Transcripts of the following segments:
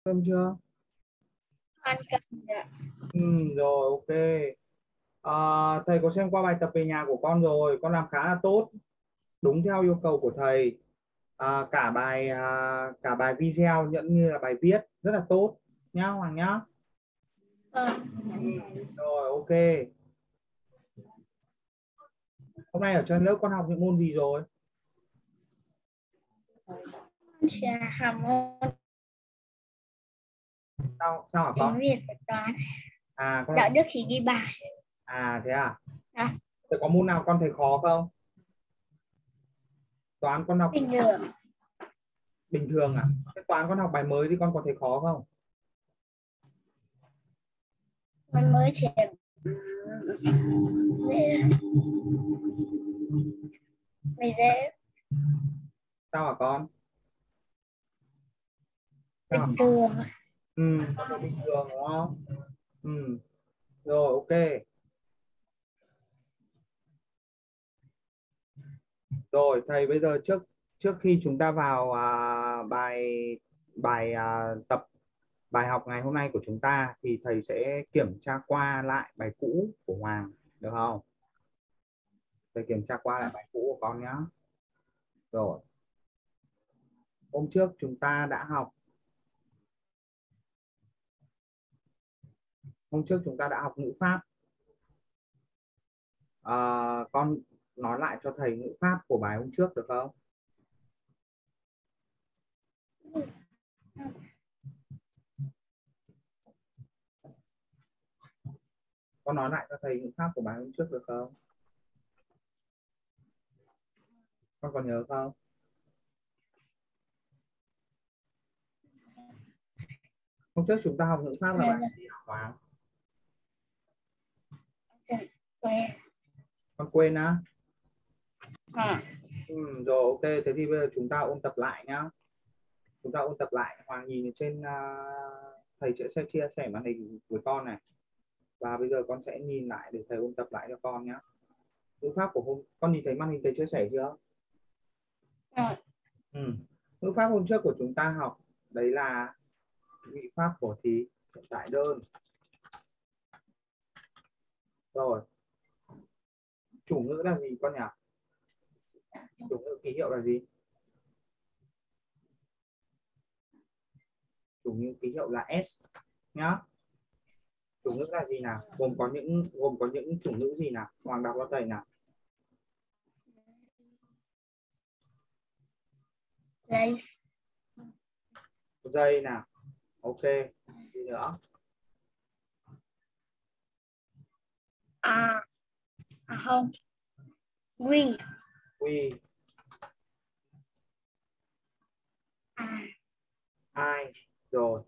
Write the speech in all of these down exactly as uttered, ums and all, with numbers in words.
Cơm chưa? Ăn cơm ạ. Ừ, rồi ok. À, thầy có xem qua bài tập về nhà của con rồi, con làm khá là tốt, đúng theo yêu cầu của thầy. À, cả bài à, cả bài video lẫn như là bài viết rất là tốt nhá Hoàng nhá. Vâng. Ừ, rồi ok. Hôm nay ở trên lớp con học những môn gì rồi? Chỉ học môn Sao sao hả tiếng con? Việt và toán. À con Đạo học. đức thì ghi bài. À thế à? À, Thế có môn nào con thấy khó không? Toán con học bình thường. bình thường à? Thế toán con học bài mới thì con có thấy khó không? Mình mới chỉ dễ. Mình dễ Sao hả con? Sao hả bình con? thường. Ừ, con thấy bình thường đúng không? Ừ, rồi ok. Rồi thầy bây giờ trước trước khi chúng ta vào à, bài bài à, tập bài học ngày hôm nay của chúng ta thì thầy sẽ kiểm tra qua lại bài cũ của Hoàng được không? Thầy kiểm tra qua lại bài cũ của con nhé. Rồi, hôm trước chúng ta đã học hôm trước chúng ta đã học ngữ pháp. À, con nói lại cho thầy ngữ pháp của bài hôm trước được không? Con nói lại cho thầy ngữ pháp của bài hôm trước được không? Con còn nhớ không? Hôm trước chúng ta học ngữ pháp là bài gì hả Hoàng? Quen. Con quên á? À, Ừ, rồi ok, thế thì bây giờ chúng ta ôn tập lại nhá. Chúng ta ôn tập lại. Hoàng nhìn trên à, thầy sẽ, sẽ chia sẻ màn hình với con này, và bây giờ con sẽ nhìn lại để thầy ôn tập lại cho con nhá. Ngữ pháp của hôm con nhìn thấy màn hình thầy chia sẻ chưa? à, Ừ. Ngữ pháp hôm trước của chúng ta học đấy là ngữ pháp của thì hiện tại đơn. Rồi, chủ ngữ là gì con nhỉ? Chủ ngữ ký hiệu là gì? Chủ ngữ ký hiệu là S nhá. Chủ ngữ là gì nào? Gồm có những gồm có những chủ ngữ gì nào? Hoàng đọc cho thầy nào. đây. Giây nào. Ok. Gì nữa? À, à không. Quy. Quy. À, Ai. Rồi.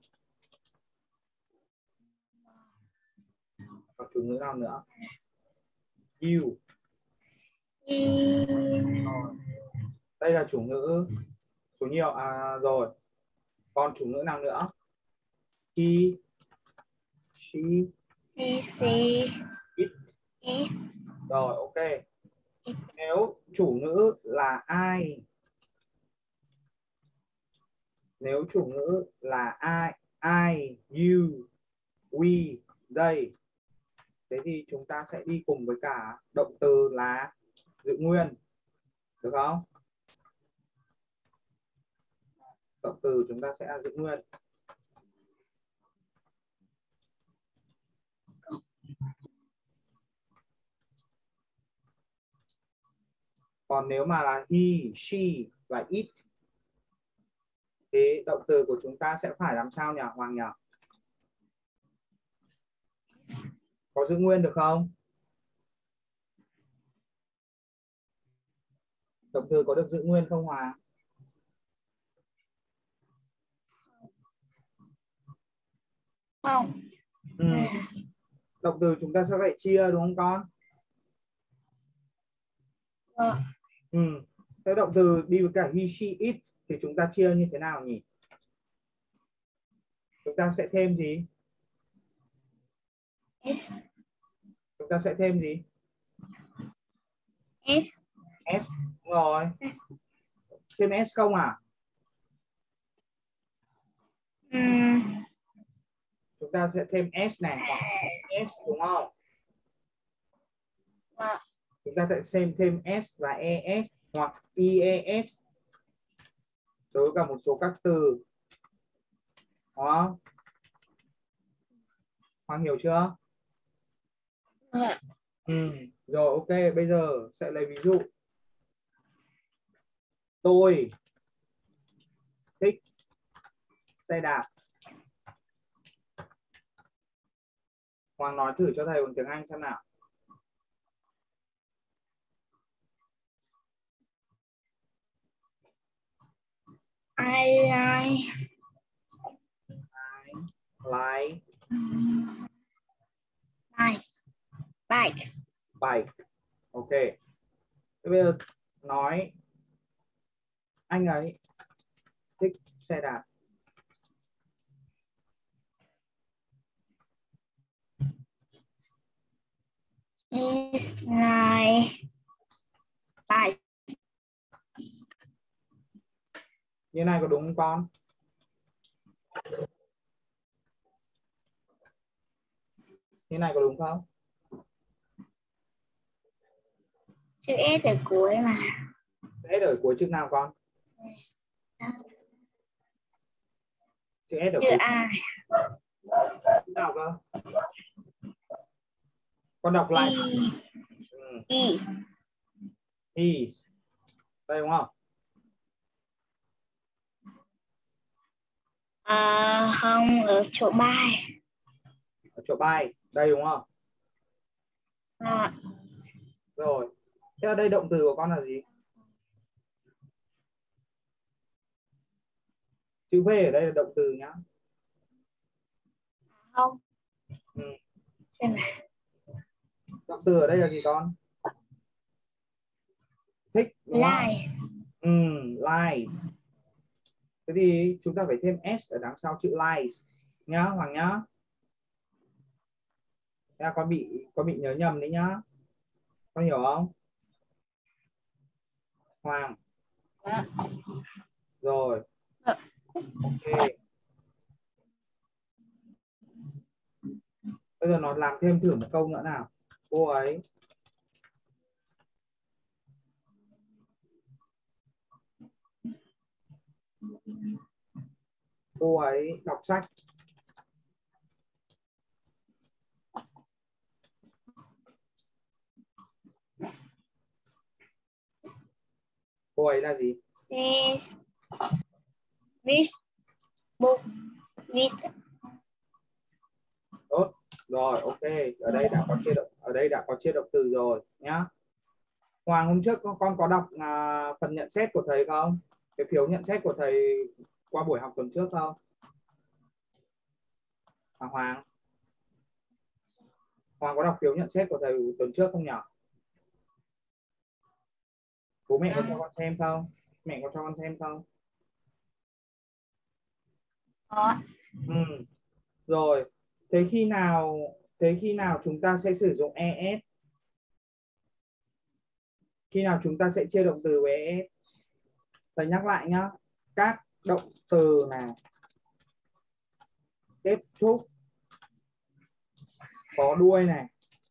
Còn chủ ngữ nào nữa? You. y. Rồi. Đây là chủ ngữ số nhiều à, rồi. Còn chủ ngữ nào nữa? He. She. Y. C. It. Is. Rồi ok. It. Nếu chủ ngữ là ai, nếu chủ ngữ là ai, I, you, we, they, thế thì chúng ta sẽ đi cùng với cả động từ là giữ nguyên, được không? Động từ chúng ta sẽ là giữ nguyên. Còn nếu mà là he, she và it thì động từ của chúng ta sẽ phải làm sao nhỉ Hoàng nhỉ? Có giữ nguyên được không? Động từ có được giữ nguyên không Hoàng? Không. Ừ. Động từ chúng ta sẽ phải chia đúng không con? Vâng. Ừ. Thế động từ đi với cả he, she, it thì chúng ta chia như thế nào nhỉ? Chúng ta sẽ thêm gì? S. Chúng ta sẽ thêm gì? S. S. Đúng rồi. Thêm S không à? Um, chúng ta sẽ thêm s này hoặc es đúng không? Dạ. Chúng ta sẽ xem thêm s và es hoặc ies đối với cả một số các từ. Đó. Hoàng hiểu chưa? Dạ. Ừ. Rồi ok, bây giờ sẽ lấy ví dụ. Tôi thích xe đạp. Hoàng nói thử cho thầy bằng tiếng Anh xem nào. I like Like nice bike. bike. Ok. Thế bây giờ nói anh ấy thích xe đạp. Is like bike. Như này có đúng không con? Như này có đúng không? Chữ S ở cuối mà. S ở cuối chữ nào con? Chữ S ở Chữ cuối A. chữ nào cơ? Con đọc lại. Y. Ừ. Y. Is. Đây đúng không? À, không, ở chỗ bài. Ở chỗ bài. Đây đúng không? À, Rồi. Thế ở đây động từ của con là gì? Chữ V ở đây là động từ nhá. không. Ừ. Xem nào. Động từ ở đây là gì con? Thích đúng không? Like. Ừ, likes. Thế thì chúng ta phải thêm s ở đằng sau chữ likes nhá Hoàng nhá. Thế là con bị con bị nhớ nhầm đấy nhá. Con hiểu không? Hoàng. Dạ. Rồi. Dạ. Ok. Bây giờ nó làm thêm thử một câu nữa nào. Cô ấy cô ấy đọc sách. Cô ấy là gì? She's read book with. Tốt. Rồi ok, ở đây đã có chia động ở đây đã có chia động từ rồi nhá. Hoàng hôm trước con, con có đọc à, phần nhận xét của thầy không? Cái phiếu nhận xét của thầy qua buổi học tuần trước không? À, Hoàng. Hoàng có đọc phiếu nhận xét của thầy tuần trước không nhỉ? Bố mẹ có cho con xem không? Mẹ có cho con xem không? Có. Ừ. Rồi. Thế khi nào thế khi nào chúng ta sẽ sử dụng es? Khi nào chúng ta sẽ chia động từ với es? Thầy nhắc lại nhá. Các động từ này kết thúc có đuôi này.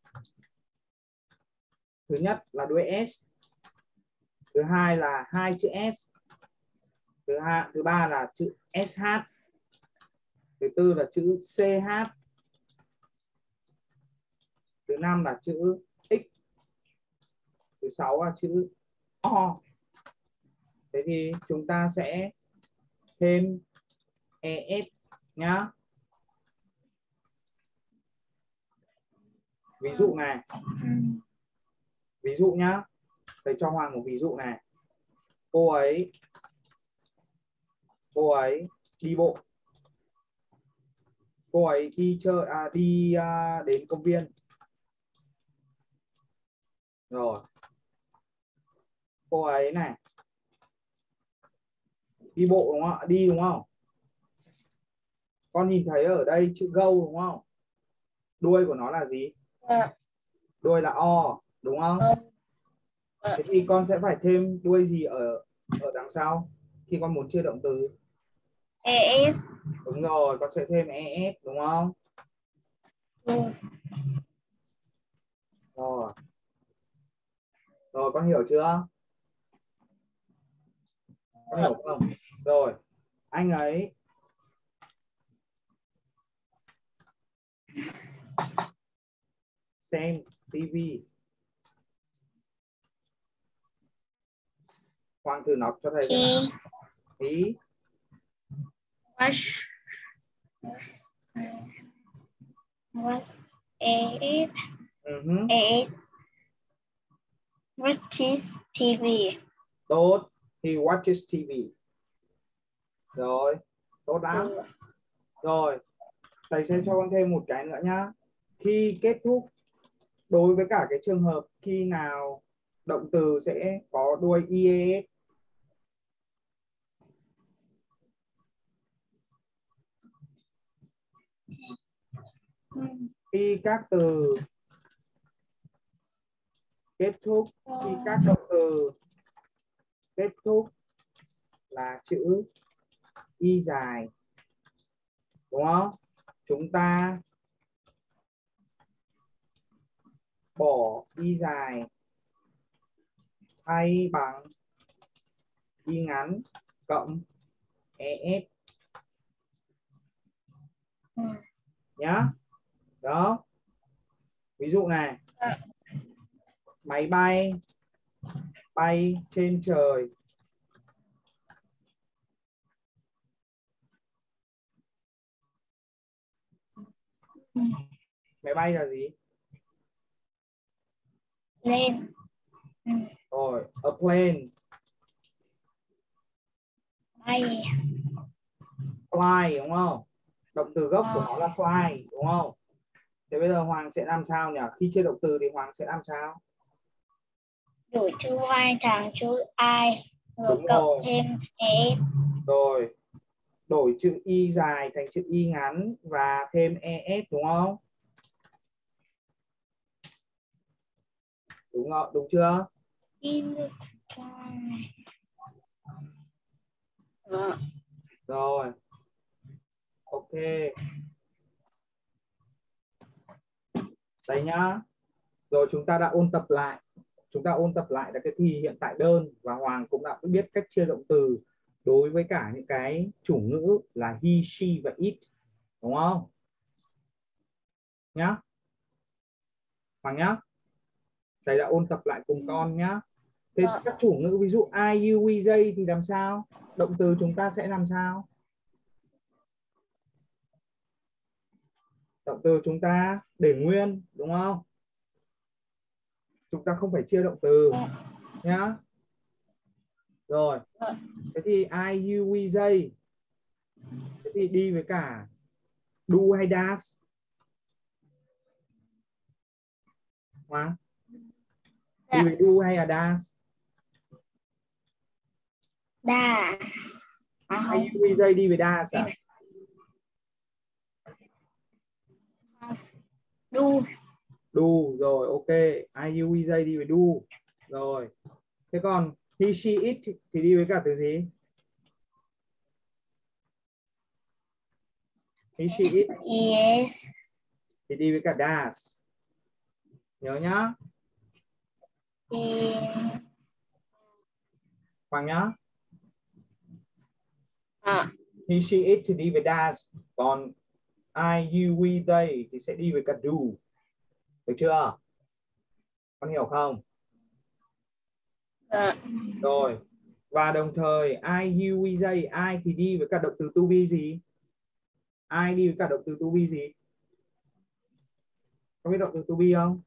Thứ nhất là đuôi s. Thứ hai là hai chữ s. Thứ hai thứ ba là chữ sh. Thứ tư là chữ ch. Thứ năm là chữ x. Thứ sáu là chữ o. Thế thì chúng ta sẽ thêm es nhá. Ví dụ này. Ví dụ nhá. Thầy cho Hoàng một ví dụ này. Cô ấy cô ấy đi bộ. Cô ấy đi chơi à, đi à, đến công viên. Rồi. Cô ấy này đi bộ đúng không? Đi đúng không? Con nhìn thấy ở đây chữ go đúng không? Đuôi của nó là gì? Dạ. Đuôi là o đúng không? Dạ. Thế thì con sẽ phải thêm đuôi gì ở ở đằng sau khi con muốn chia động từ? Es. Đúng rồi, con sẽ thêm es đúng không? Do. Rồi. Rồi con hiểu chưa? Con hiểu không? Rồi. Anh ấy xem tivi. Hoàng thử đọc cho thầy cái nào. He Ý. watch watch it Uh-huh. it watches ti vi. Tốt. He watches ti vi. Rồi. Tốt lắm. Rồi. Thầy sẽ cho con thêm một cái nữa nhá. Khi kết thúc, đối với cả cái trường hợp khi nào động từ sẽ có đuôi ies. Khi các từ kết thúc, khi các động từ kết thúc là chữ y dài, đúng không? Chúng ta bỏ y dài thay bằng y ngắn cộng es nhá. Đó. Ví dụ này. Máy bay bay trên trời. Máy bay là gì? Lên. Rồi, a plane. Bay. Fly đúng không? Động từ gốc của nó là fly đúng không? Thế bây giờ Hoàng sẽ làm sao nhỉ? Khi chưa động từ thì Hoàng sẽ làm sao? Đổi chữ y thành chữ I rồi Đúng cộng rồi. thêm es. Rồi. Đổi chữ y dài thành chữ y ngắn và thêm es đúng không? Đúng không? Đúng chưa? In the sky. Ờ. Rồi. Ok. Đấy nhá. Rồi chúng ta đã ôn tập lại. Chúng ta ôn tập lại là cái thì hiện tại đơn và Hoàng cũng đã biết cách chia động từ đối với cả những cái chủ ngữ là he, she và it. Đúng không? Nhá. Hoàng nhá. Thầy đã ôn tập lại cùng con nhá. Thế các chủ ngữ ví dụ I, you, we, they thì làm sao? Động từ chúng ta sẽ làm sao? Động từ chúng ta để nguyên đúng không? Chúng ta không phải chia động từ nhá. Rồi. Thế thì I, you, we, they. Thế thì đi với cả do hay does? Hoàng. Đi với do hay là does? Đà. À, I, you, we, they đi với does à? Do. Do rồi, ok. I, you, we, they đi với do. Rồi. Thế còn he, she, it thì đi với cả từ gì? He, she, it Yes. thì đi với cả does. Nhớ nhá. Thì... Hoàng nhá. À. He, she, it thì đi với does. Còn I, you, we, they thì sẽ đi với cả do. Được chưa? Con hiểu không? À. Rồi. Và đồng thời I, you, we, they, I thì đi với cả động từ to be gì? I đi với cả động từ to be gì? Có biết động từ to be không?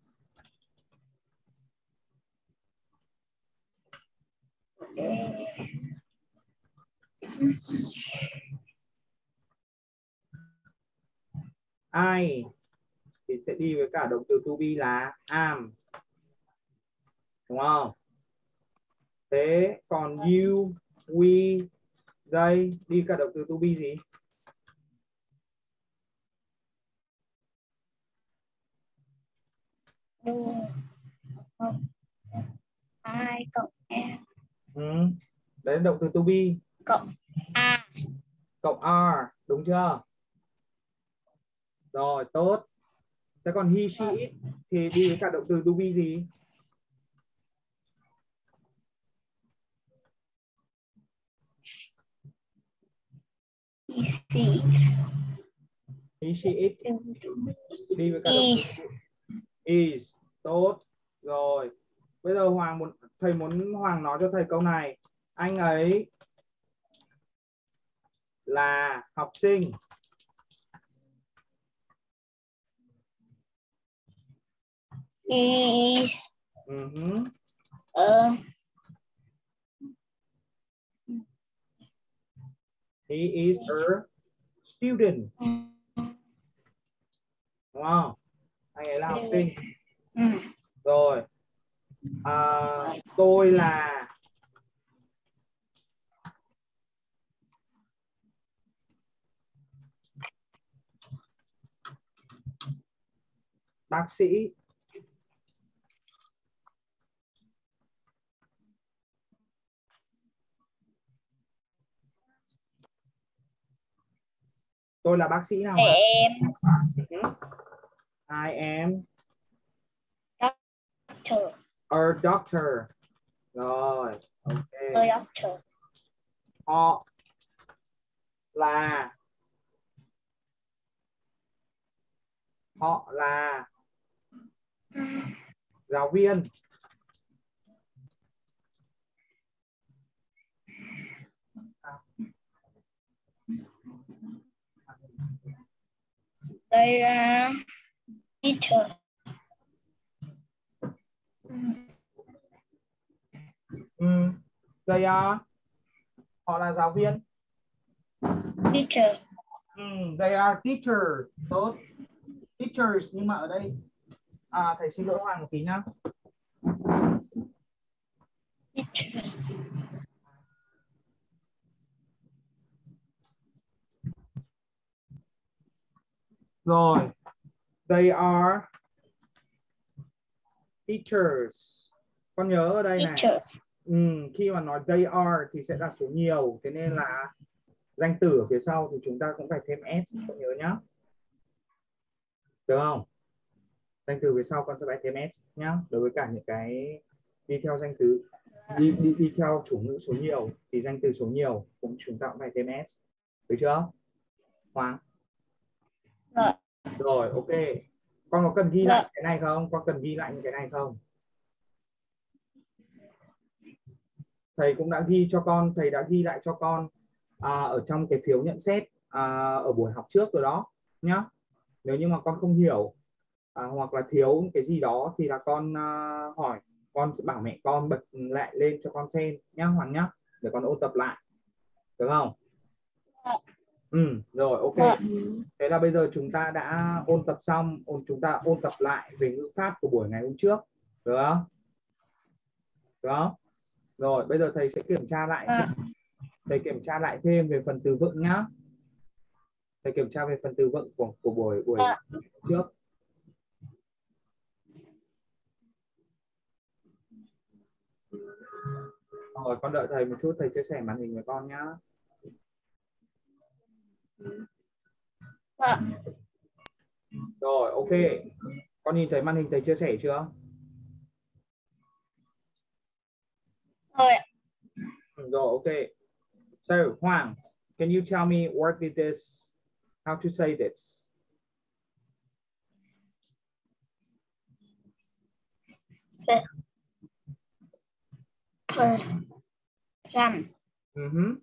I thì sẽ đi với cả động từ to be là am. Đúng không? Thế còn you, we, they đi cả động từ to be gì? Do. I cộng em. Ừ. Đấy là động từ to be. Cộng A. Cộng are. Đúng chưa? Rồi, tốt. Thế còn he, she, it thì đi với cả động từ to be gì? He, she, He, she, it đi với cả động is, từ is. Tốt rồi. Bây giờ Hoàng muốn thầy muốn Hoàng nói cho thầy câu này. Anh ấy là học sinh. he is Uh-huh. a He is a student. Đúng không? Anh ấy là học sinh. ừ. Rồi. À, tôi là bác sĩ. Tôi là bác sĩ nào I hả? am I am doctor. a doctor. Rồi, ok. A doctor. Họ là họ là giáo viên. They are teacher. Ừ. They are họ là giáo viên. Teacher. Ừ. They are teacher. Tốt. Teachers nhưng mà ở đây à, thầy xin lỗi Hoàng một tí nhá. Teachers. Rồi. They are teachers. Con nhớ ở đây này. Teachers. Ừ, khi mà nói they are thì sẽ là số nhiều, thế nên là danh từ ở phía sau thì chúng ta cũng phải thêm s, con nhớ nhá. Được không? Danh từ phía sau con sẽ phải thêm s nhá. Đối với cả những cái đi theo danh từ đi đi đi theo chủ ngữ số nhiều thì danh từ số nhiều cũng chúng ta cũng phải thêm s. Được chưa? Hoàng. Rồi. Rồi, ok. Con có cần ghi Rồi. lại cái này không? Con cần ghi lại những cái này không? Thầy cũng đã ghi cho con, thầy đã ghi lại cho con à, ở trong cái phiếu nhận xét à, ở buổi học trước rồi đó nhá. Nếu như mà con không hiểu à, hoặc là thiếu cái gì đó thì là con à, hỏi, con sẽ bảo mẹ con bật lại lên cho con xem nhá Hoàng nhá, để con ôn tập lại, được không? Ừ, rồi ok. Rồi. Thế là bây giờ chúng ta đã ôn tập xong, ôn chúng ta ôn tập lại về ngữ pháp của buổi ngày hôm trước, được không? Được không? Rồi bây giờ thầy sẽ kiểm tra lại Rồi. thầy kiểm tra lại thêm về phần từ vựng nhá. Thầy kiểm tra về phần từ vựng của của buổi buổi Rồi. trước. Rồi con đợi thầy một chút, thầy chia sẻ màn hình với con nhá. Rồi. Rồi ok. Con nhìn thấy màn hình thầy chia sẻ chưa? Rồi. Rồi ok. So Hoàng, can you tell me what is this? How to say this? Plum. Mm-hmm.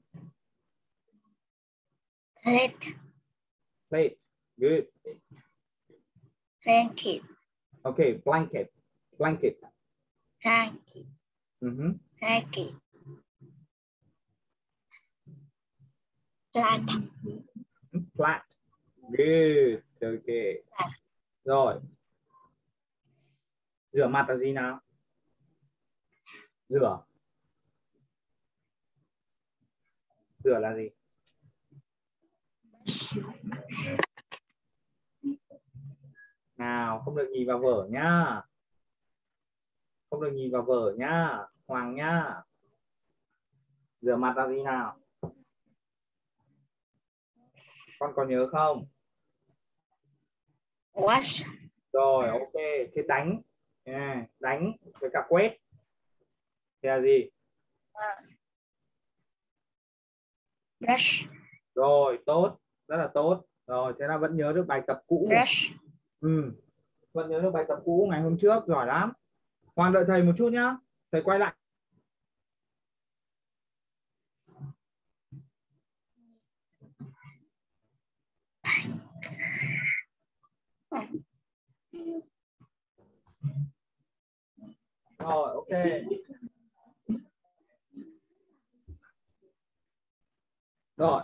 Plate. Plate. Good. Blanket. Okay, blanket. Blanket. Blanket. Mm-hmm. Blanket. Flat. Flat. Good. Okay. Rồi. Rửa mặt là gì nào? Rửa. Rửa là gì? Nào, không được nhìn vào vở nhá. Không được nhìn vào vở nhá. Hoàng nhá. Rửa mặt là gì nào? Con có nhớ không? Wash. Rồi, ok. Thế đánh, à, đánh với cả quét thì là gì? Brush. Rồi, tốt, rất là tốt. Rồi, thế là vẫn nhớ được bài tập cũ. Brush. Ừ, vẫn nhớ được bài tập cũ ngày hôm trước, giỏi lắm. Hoàng đợi thầy một chút nhá, thầy quay lại. Rồi, ok. Rồi.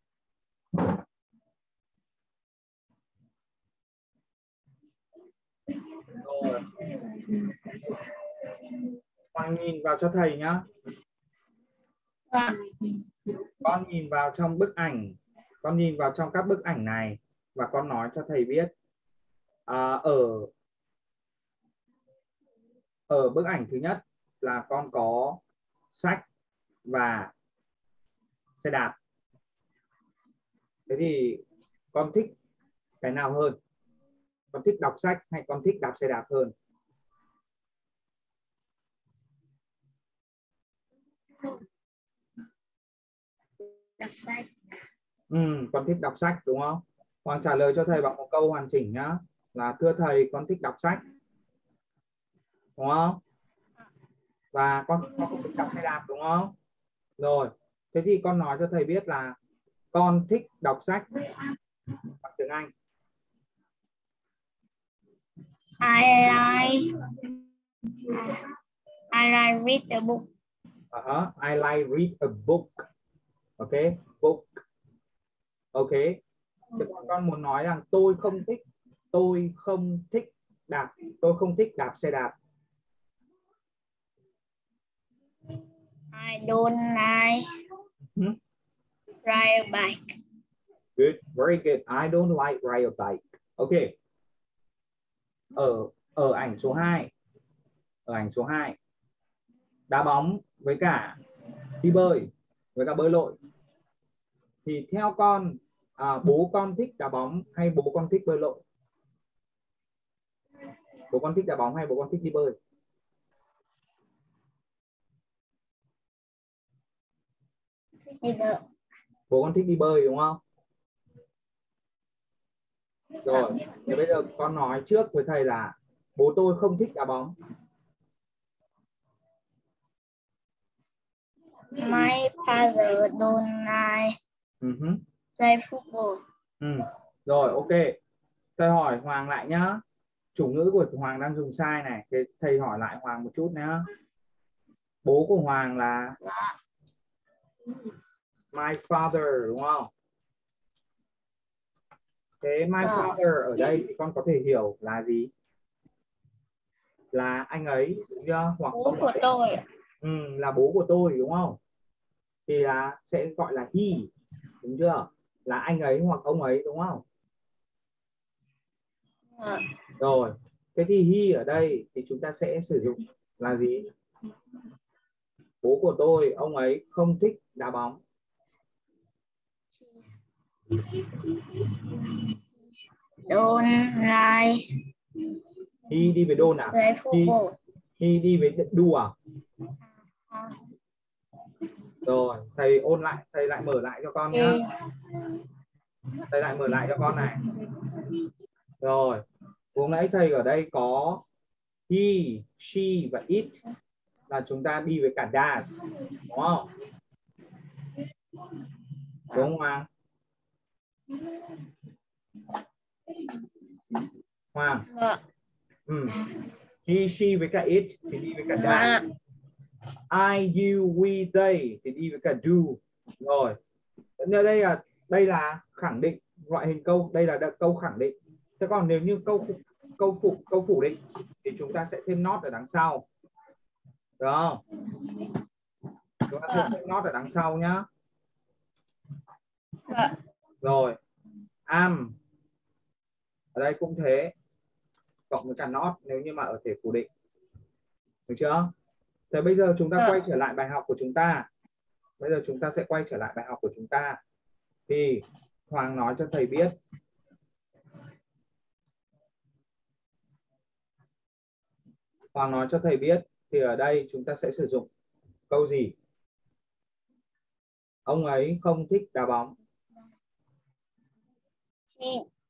Rồi. Hoàng nhìn vào cho thầy nhá. Vâng. Con nhìn vào trong bức ảnh, con nhìn vào trong các bức ảnh này và con nói cho thầy biết, à, ở ở bức ảnh thứ nhất là con có sách và xe đạp. Thế thì con thích cái nào hơn? Con thích đọc sách hay con thích đạp xe đạp hơn? Đọc sách. Ừ, con thích đọc sách đúng không? Hoàng trả lời cho thầy bằng một câu hoàn chỉnh nhá, là thưa thầy con thích đọc sách, đúng không? Và con con cũng thích đạp xe đạp đúng không? Rồi, thế thì con nói cho thầy biết là con thích đọc sách bằng tiếng Anh. I like I like read a book. Uh-huh. I like read a book. Ok, book. Ok. Thế con, con muốn nói rằng tôi không thích, tôi không thích đạp, tôi không thích đạp xe đạp. I don't like Hmm? ride a bike. Good, very good. I don't like ride a bike. Ok. Ở ở ảnh số hai, ở ảnh số hai, đá bóng với cả đi bơi với cả bơi lội. Thì theo con, à, bố con thích đá bóng hay bố con thích bơi lội? Bố con thích đá bóng hay bố con thích đi bơi? Đi bơi. Bố con thích đi bơi đúng không? Rồi, thế bây giờ con nói trước với thầy là bố tôi không thích đá bóng. My father don't like Uh-huh. play football. Ừ. Rồi, ok. Thầy hỏi Hoàng lại nhá. Chủ ngữ của Hoàng đang dùng sai này. Thế thầy hỏi lại Hoàng một chút nhá. Bố của Hoàng là my father đúng không? Thế my father ở đây thì con có thể hiểu là gì? Là anh ấy đúng chưa? Hoặc Bố ông của ấy. tôi. Ừ, là bố của tôi đúng không? Thì là sẽ gọi là he, đúng chưa? Là anh ấy hoặc ông ấy đúng không? À. Rồi, thế thì he ở đây thì chúng ta sẽ sử dụng là gì? Bố của tôi, ông ấy không thích đá bóng. Don't like He đi với đôn à? play He, football. he đi với đu à? À. Rồi, thầy ôn lại, thầy lại mở lại cho con nhá. He. Thầy lại mở lại cho con này. Rồi, vừa nãy thầy ở đây có he, she và it, là chúng ta đi với cả does, đúng không? Đúng không Hoàng? Hoàng. Vâng. Ừ. He, she với cả it thì đi với cả does. Vâng. I, you, we, they thì đi với cả do. Rồi. Ở đây là đây là khẳng định, loại hình câu đây là câu khẳng định. Thế còn nếu như câu câu phụ câu phủ định thì chúng ta sẽ thêm not ở đằng sau. Được không? Chúng ta sẽ thêm not ở đằng sau nhá. Vâng. Rồi. Am ở đây cũng thế, cộng với cả not nếu như mà ở thể phủ định. Được chưa? Thế bây giờ chúng ta quay trở lại bài học của chúng ta. Bây giờ chúng ta sẽ quay trở lại bài học của chúng ta. Thì Hoàng nói cho thầy biết Hoàng nói cho thầy biết thì ở đây chúng ta sẽ sử dụng câu gì? Ông ấy không thích đá bóng. He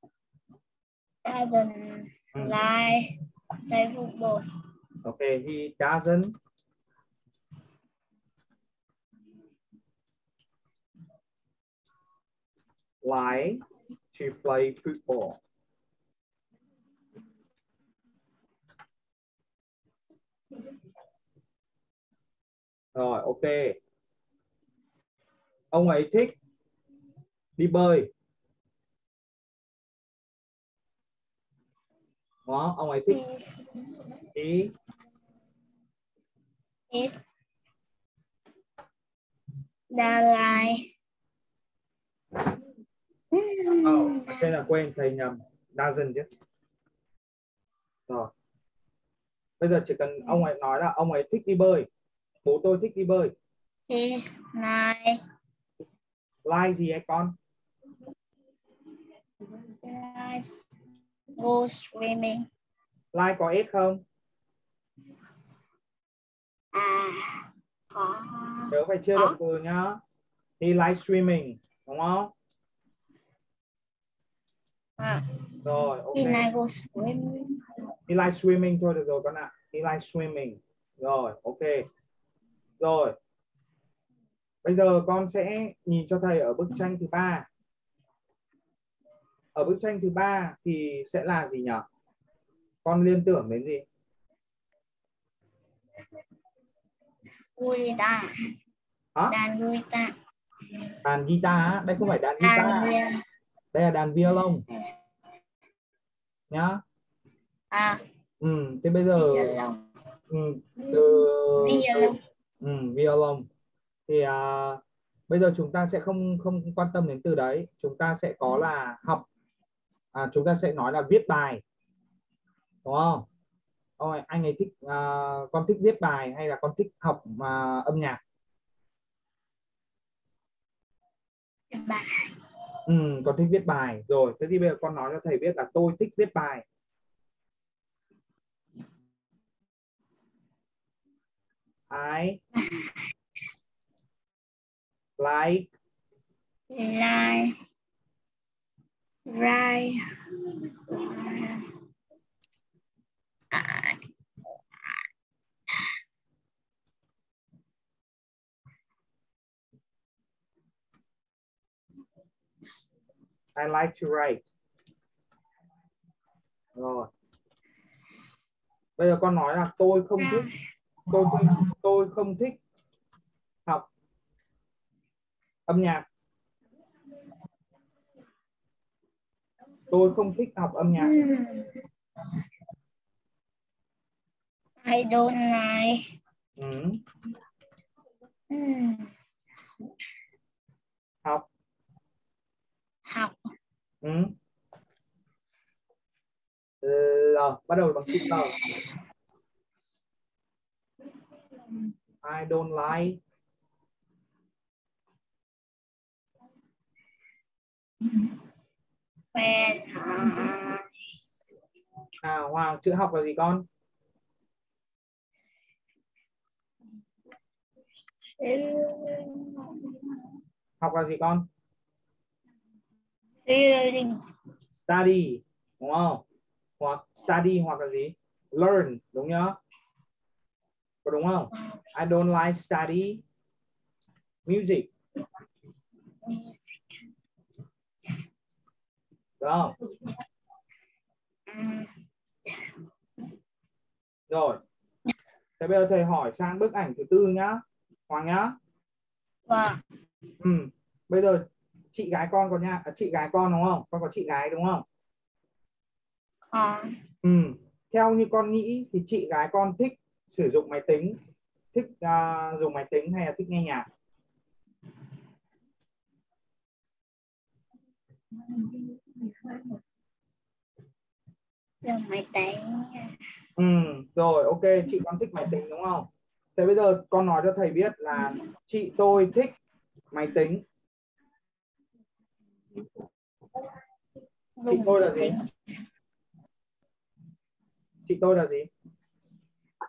doesn't Ừ. like play football. Ok, he doesn't like to play football. Rồi, ok. Ông ấy thích đi bơi. Đó, ông ấy thích He's, đi. he's the like. Oh, trên là quên, thầy nhầm. Doesn't chứ. Rồi. Bây giờ chỉ cần ông ấy nói là ông ấy thích đi bơi. Bố tôi thích đi bơi. He's like Like gì ấy con? like go swimming. Like có S không? À, có. Nhớ phải chưa động từ nhá. He likes swimming, đúng không? À, Rồi, ok. he like go swimming. He likes swimming thôi được rồi con ạ. He likes swimming. Rồi, ok. Rồi. Bây giờ con sẽ nhìn cho thầy ở bức tranh thứ ba. Ở bức tranh thứ ba thì sẽ là gì nhỉ? Con liên tưởng đến gì? Guitar. Hả? Đàn guitar. Đàn guitar á? Đây không phải đàn Đàn guitar. violon. Đây là đàn violon nhá. À, Ừ, thế bây giờ violon. ừ, từ, từ Violon. ừ, violon thì à, bây giờ chúng ta sẽ không không quan tâm đến từ đấy, chúng ta sẽ có là học, à, chúng ta sẽ nói là viết bài, đúng không? Ôi, anh ấy thích à, con thích viết bài hay là con thích học à, âm nhạc? Bài. Ừ, con thích viết bài. Rồi thế thì bây giờ con nói cho thầy biết là tôi thích viết bài. I like Like. Right. À, I like to write. Rồi bây giờ con nói là tôi không thích, tôi không, tôi không thích học âm nhạc. Tôi không thích học âm nhạc. I don't like. Ừ. Hmm. Học. Học. Ừ. L, bắt đầu bằng chữ L. I don't like. When À, Hoàng, chữ học là gì con? Học là gì con? reading. Study, đúng không? Hoặc study hoặc là gì? Learn, đúng nhá? Có đúng không? I don't like study music. Đúng không? Rồi. Thế bây giờ thầy hỏi sang bức ảnh thứ tư nhá. Hoàng nhá. Và Ừ. Bây giờ chị gái con có nha, à, chị gái con đúng không? Con có chị gái đúng không? có. Ừ. Theo như con nghĩ thì chị gái con thích sử dụng máy tính, thích uh, dùng máy tính hay là thích nghe nhạc? Dùng máy tính. Ừ. Rồi, ok, chị con thích máy tính đúng không? Thế bây giờ con nói cho thầy biết là chị tôi thích máy tính. Chị Dùng tôi máy là gì? tính. Chị tôi là gì?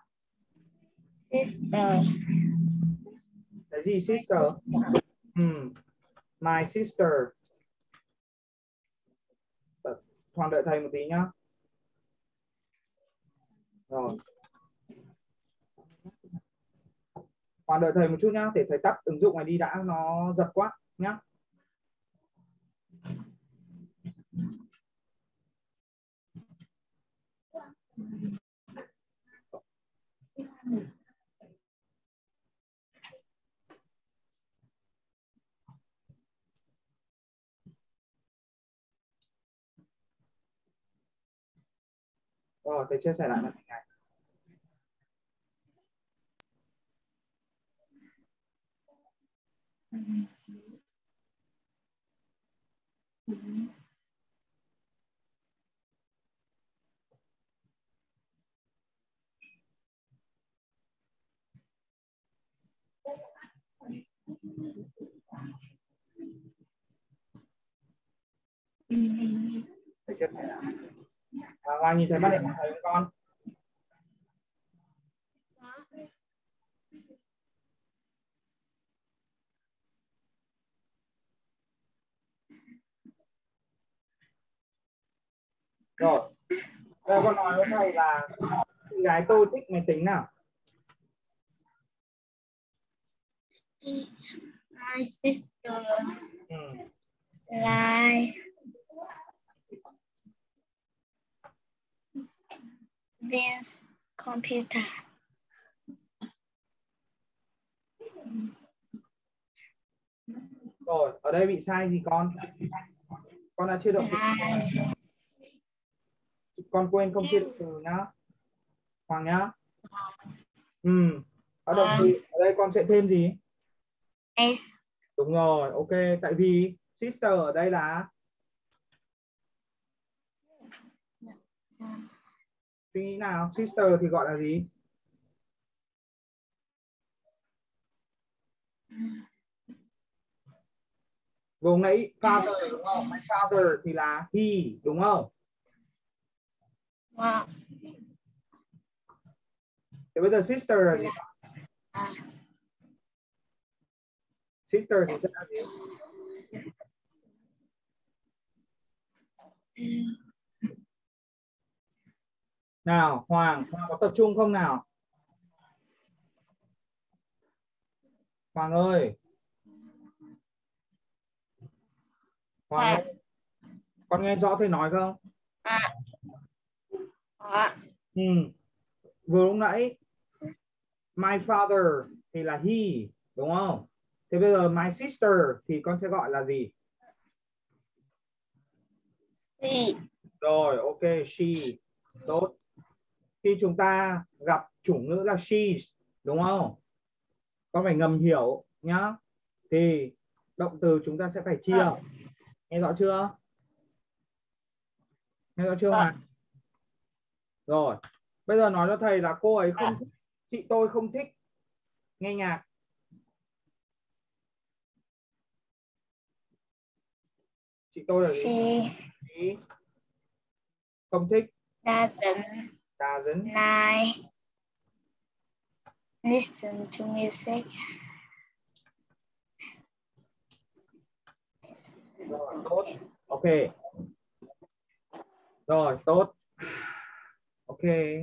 Sister. Cái gì My sister? sister. Ừ. My sister. Hoàng đợi thầy một tí nhá. Rồi. Hoàng đợi thầy một chút nhá, để thầy tắt ứng dụng này đi đã, nó giật quá nhá. Rồi, thầy chia sẻ lại màn hình này. Thầy chia sẻ lại. À, Hoàng nhìn thấy màn hình của thầy không con? Rồi. Bây giờ con nói với thầy là chị gái tôi thích máy tính nào? My sister Ừ. like this computer. Rồi, ở đây bị sai gì con? Con đã chưa động từ. Like. Con quên không chia động từ nhá. Hoàng nhá. Ừ. Ở động từ ở đây con sẽ thêm gì? S. Đúng rồi, ok. Tại vì sister ở đây là suy nghĩ nào, sister thì gọi là gì? Vừa nãy father đúng không? My father thì là he đúng không? Wow. Thế bây giờ sister là gì? À. Sister thì sẽ là gì? Nào, Hoàng, Hoàng có tập trung không nào? Hoàng ơi. Hoàng À. ơi. Con nghe rõ thầy nói không? À. À. Ừ. Vừa lúc nãy my father thì là he đúng không? Thế bây giờ my sister thì con sẽ gọi là gì? She. Rồi, ok, she. Tốt. Khi chúng ta gặp chủ ngữ là she đúng không? Con phải ngầm hiểu nhá. Thì động từ chúng ta sẽ phải chia. À. Nghe rõ chưa? Nghe rõ chưa Hoàng? Rồi. Bây giờ nói cho thầy là cô ấy không thích, chị tôi không thích nghe nhạc. Chị tôi là gì? She Không thích. doesn't Doesn't. like listen to music. Rồi, tốt. Ok. Rồi, tốt. Ok.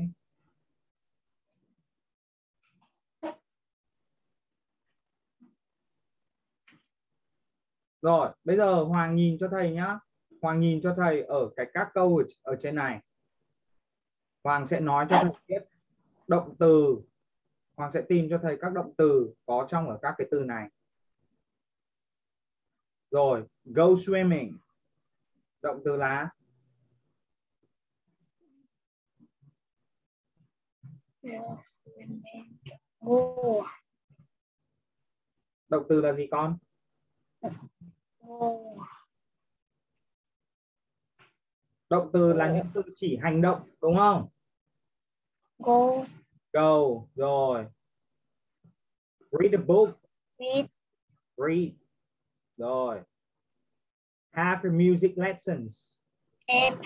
Rồi, bây giờ Hoàng nhìn cho thầy nhá. Hoàng nhìn cho thầy ở cái các câu ở, ở trên này. Hoàng sẽ nói cho thầy biết động từ. Hoàng sẽ tìm cho thầy các động từ có trong ở các cái từ này. Rồi, go swimming. Động từ là Go. động từ là gì con? Go. Động từ là những từ chỉ hành động đúng không? Go. Go. Rồi. Read a book. Read. Read. Rồi. Have music lessons. Have.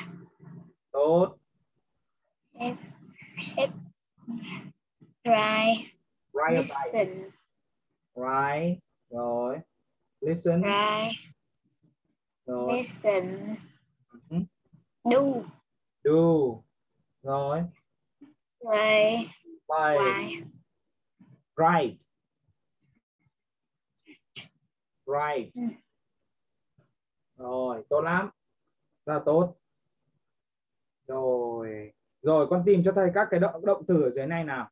Tốt. Have. Have. Try. là bài Listen. write. Rồi. Listen. Write. Rồi. Listen. Ừ. Do. Do. Rồi. Play. Play. Why. Right. Right. Ừ. Rồi, tốt lắm. Rất là tốt. Rồi. Rồi, con tìm cho thầy các cái động động từ ở dưới này nào.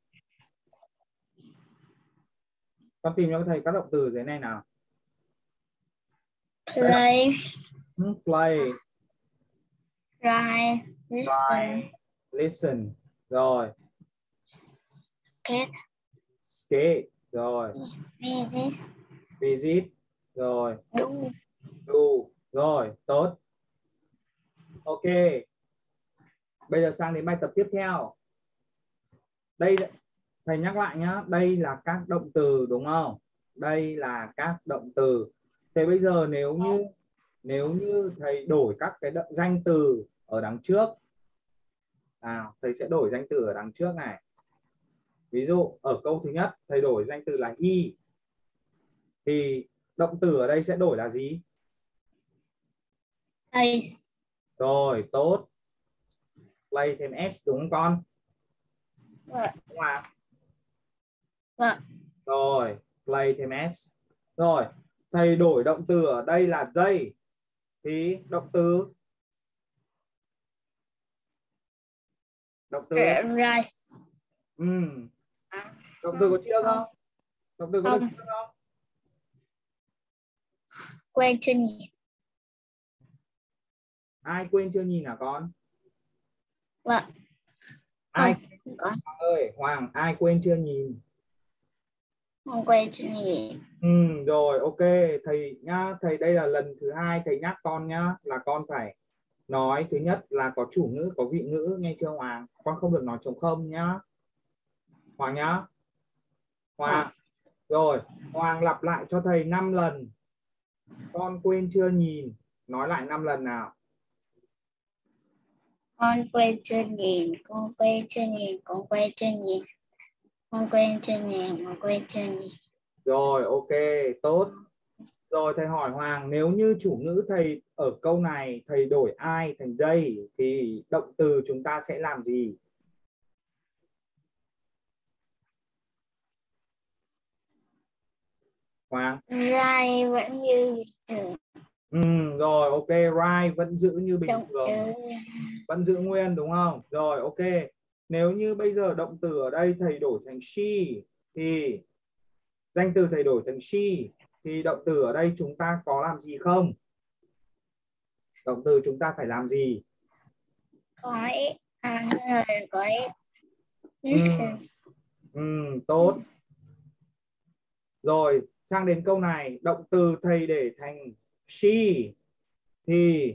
Con tìm cho thầy các động từ ở dưới này nào. Play. Ừ, play. Write. Listen. Try. Listen. Rồi. Skate. Skate. Rồi. Visit. Visit. Rồi. Do. Do. Rồi, tốt. Ok. Bây giờ sang đến bài tập tiếp theo. Đây thầy nhắc lại nhá, đây là các động từ đúng không? Đây là các động từ. Thế bây giờ nếu như nếu như thầy đổi các cái động, danh từ ở đằng trước. Nào, thầy sẽ đổi danh từ ở đằng trước này. Ví dụ ở câu thứ nhất thầy đổi danh từ là he. Thì động từ ở đây sẽ đổi là gì? Place. Rồi, tốt. Play thêm s đúng không con? Vâng. Đúng không ạ? Vâng. Rồi, play thêm s. Rồi, thầy đổi động từ ở đây là dây. Thì động từ động từ đây. Rice. Ừ. Động từ có chữ không? Động từ có được Không. chữ không? Quên chưa nhỉ? Ai quên chưa nhìn hả con? Vâng. Ai Không có. Hoàng ơi, Hoàng, ai quên chưa nhìn? Không quên chưa nhỉ? Ừ, rồi, ok, thầy nhá, thầy đây là lần thứ hai thầy nhắc con nhá, là con phải nói thứ nhất là có chủ ngữ, có vị ngữ, nghe chưa Hoàng? Con không được nói trống không nhá. Hoàng nhá. Hoàng. Rồi, Hoàng lặp lại cho thầy năm lần. Con quên chưa nhìn. Nói lại năm lần nào. Con quên chưa nhìn, con quên chưa nhìn, con quên chưa nhìn, con quên chưa nhìn, con quên chưa nhìn. Rồi, ok, tốt. Rồi thầy hỏi Hoàng, nếu như chủ ngữ thầy ở câu này thầy đổi ai thành dây thì động từ chúng ta sẽ làm gì? Hoàng. Rai vẫn như bình thường. Ừ, rồi ok, right vẫn giữ như bình Động thường, từ. vẫn giữ nguyên đúng không? Rồi ok. Nếu như bây giờ động từ ở đây thầy đổi thành she thì danh từ thầy đổi thành she thì động từ ở đây chúng ta có làm gì không? Động từ chúng ta phải làm gì? Có ít. À, rồi có ít. Ừ, Listen. ừ, tốt. Rồi sang đến câu này, động từ thầy để thành she thì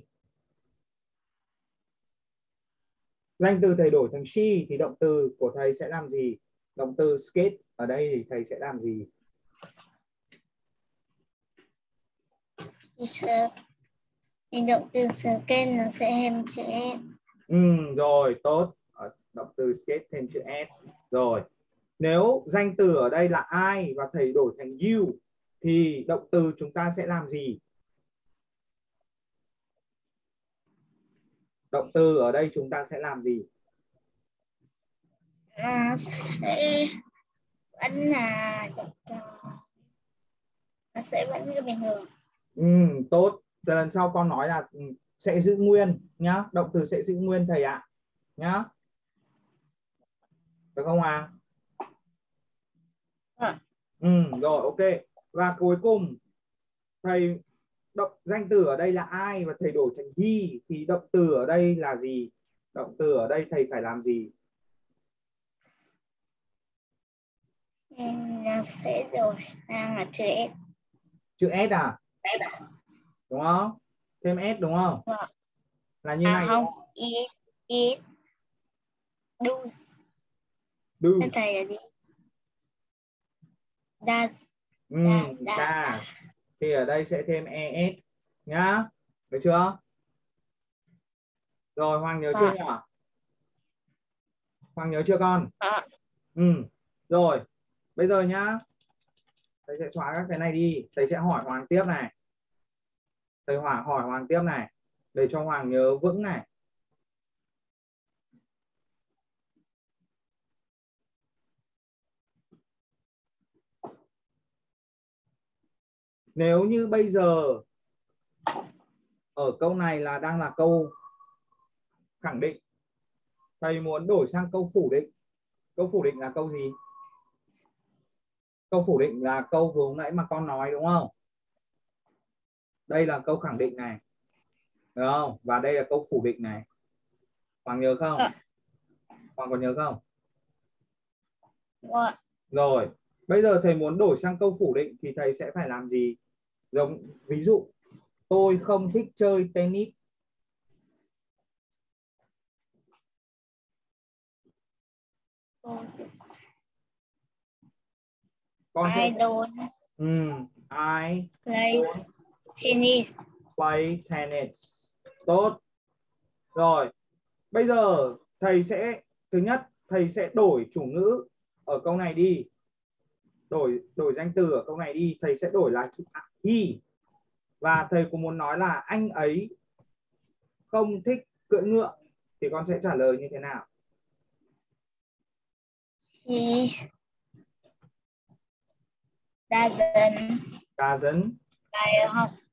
danh từ thầy đổi thành she thì động từ của thầy sẽ làm gì? Động từ skate ở đây thì thầy sẽ làm gì? Thì động từ skate nó sẽ thêm chữ S. Ừ, rồi tốt. Ở động từ skate thêm chữ s. Rồi nếu danh từ ở đây là ai và thầy đổi thành you thì động từ chúng ta sẽ làm gì? Động từ ở đây chúng ta sẽ làm gì? Nó sẽ vẫn là nó sẽ vẫn như bình thường. Ừ, tốt. Từ lần sau con nói là sẽ giữ nguyên nhá, động từ sẽ giữ nguyên thầy ạ. Nhá, được không à? À. Ừ, rồi ok. Và cuối cùng thầy động danh từ ở đây là ai và thầy đổi thành he thì động từ ở đây là gì? Động từ ở đây thầy phải làm gì? Nó sẽ đổi sang là chữ S. Chữ s à? Đúng không? Thêm s đúng không? À, Là như à này đúng không, không? it, it, does. Thế Do's. thầy là gì? Does, Ừ, does, does. does. Thì ở đây sẽ thêm es nhá. Được chưa? Rồi Hoàng nhớ chưa À, nhỉ? Hoàng nhớ chưa con? à, Ừ. Rồi. bây giờ nhá, thầy sẽ xóa các cái này đi, thầy sẽ hỏi Hoàng tiếp này. Thầy hỏi hỏi Hoàng tiếp này để cho Hoàng nhớ vững này. Nếu như bây giờ ở câu này là đang là câu khẳng định, thầy muốn đổi sang câu phủ định. Câu phủ định là câu gì? Câu phủ định là câu vừa nãy mà con nói đúng không? Đây là câu khẳng định này, được không? Và đây là câu phủ định này. Hoàng nhớ không? Hoàng còn nhớ không? What? Rồi, bây giờ thầy muốn đổi sang câu phủ định thì thầy sẽ phải làm gì? Giống ví dụ, tôi không thích chơi tennis. Con I sẽ don't um, I play tennis. play tennis. Tốt. Rồi, bây giờ thầy sẽ, thứ nhất thầy sẽ đổi chủ ngữ ở câu này đi, đổi đổi danh từ ở câu này đi, thầy sẽ đổi là he, và thầy cũng muốn nói là anh ấy không thích cưỡi ngựa, thì con sẽ trả lời như thế nào? He doesn't Doesn't ride a horse.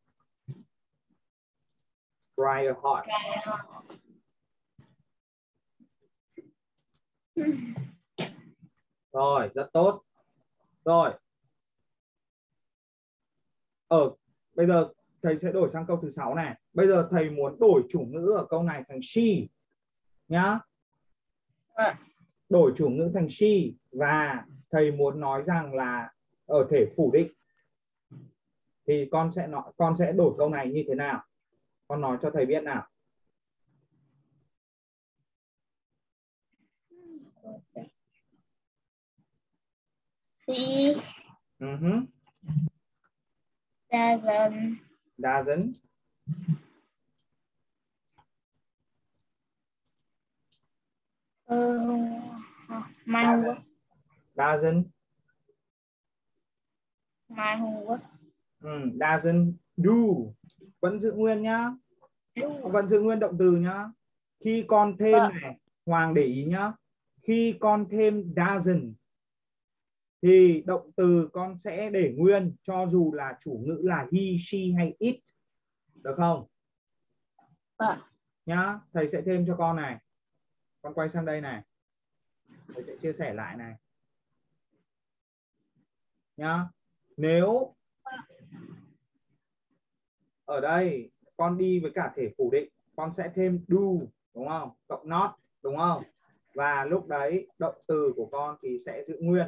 ride a horse. Ride a horse. Rồi, rất tốt. Rồi, ở bây giờ thầy sẽ đổi sang câu thứ sáu này. Bây giờ thầy muốn đổi chủ ngữ ở câu này thành she nhá. À. Đổi chủ ngữ thành she, và thầy muốn nói rằng là ở thể phủ định thì con sẽ nói, con sẽ đổi câu này như thế nào? Con nói cho thầy biết nào. She Uh-huh. doesn't Doesn't uh, mai Hùng Quốc. doesn't Mai Hùng Quốc. um, doesn't do, vẫn giữ nguyên nhá, vẫn giữ nguyên động từ nhá. Khi con thêm Vâng. này, Hoàng để ý nhá, khi con thêm doesn't thì động từ con sẽ để nguyên cho dù là chủ ngữ là he, she hay it, được không? Vâng. Nhá, thầy sẽ thêm cho con này, con quay sang đây này, thầy sẽ chia sẻ lại này nhá. Nếu ở đây con đi với cả thể phủ định, con sẽ thêm do đúng không, cộng not đúng không, và lúc đấy động từ của con thì sẽ giữ nguyên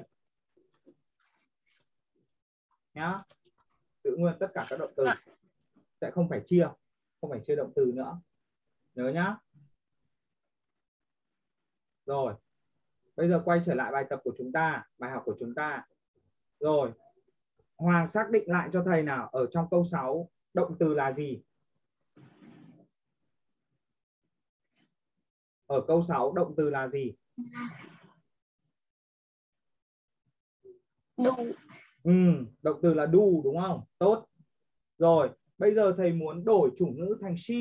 nhá, giữ nguyên tất cả các động từ, sẽ không phải chia, không phải chia động từ nữa, nhớ nhá. Rồi, bây giờ quay trở lại bài tập của chúng ta, bài học của chúng ta. Rồi, Hoàng xác định lại cho thầy nào, ở trong câu sáu động từ là gì? Ở câu sáu động từ là gì? Do. Ừ, động từ là do đúng không? Tốt. Rồi, bây giờ thầy muốn đổi chủ ngữ thành she,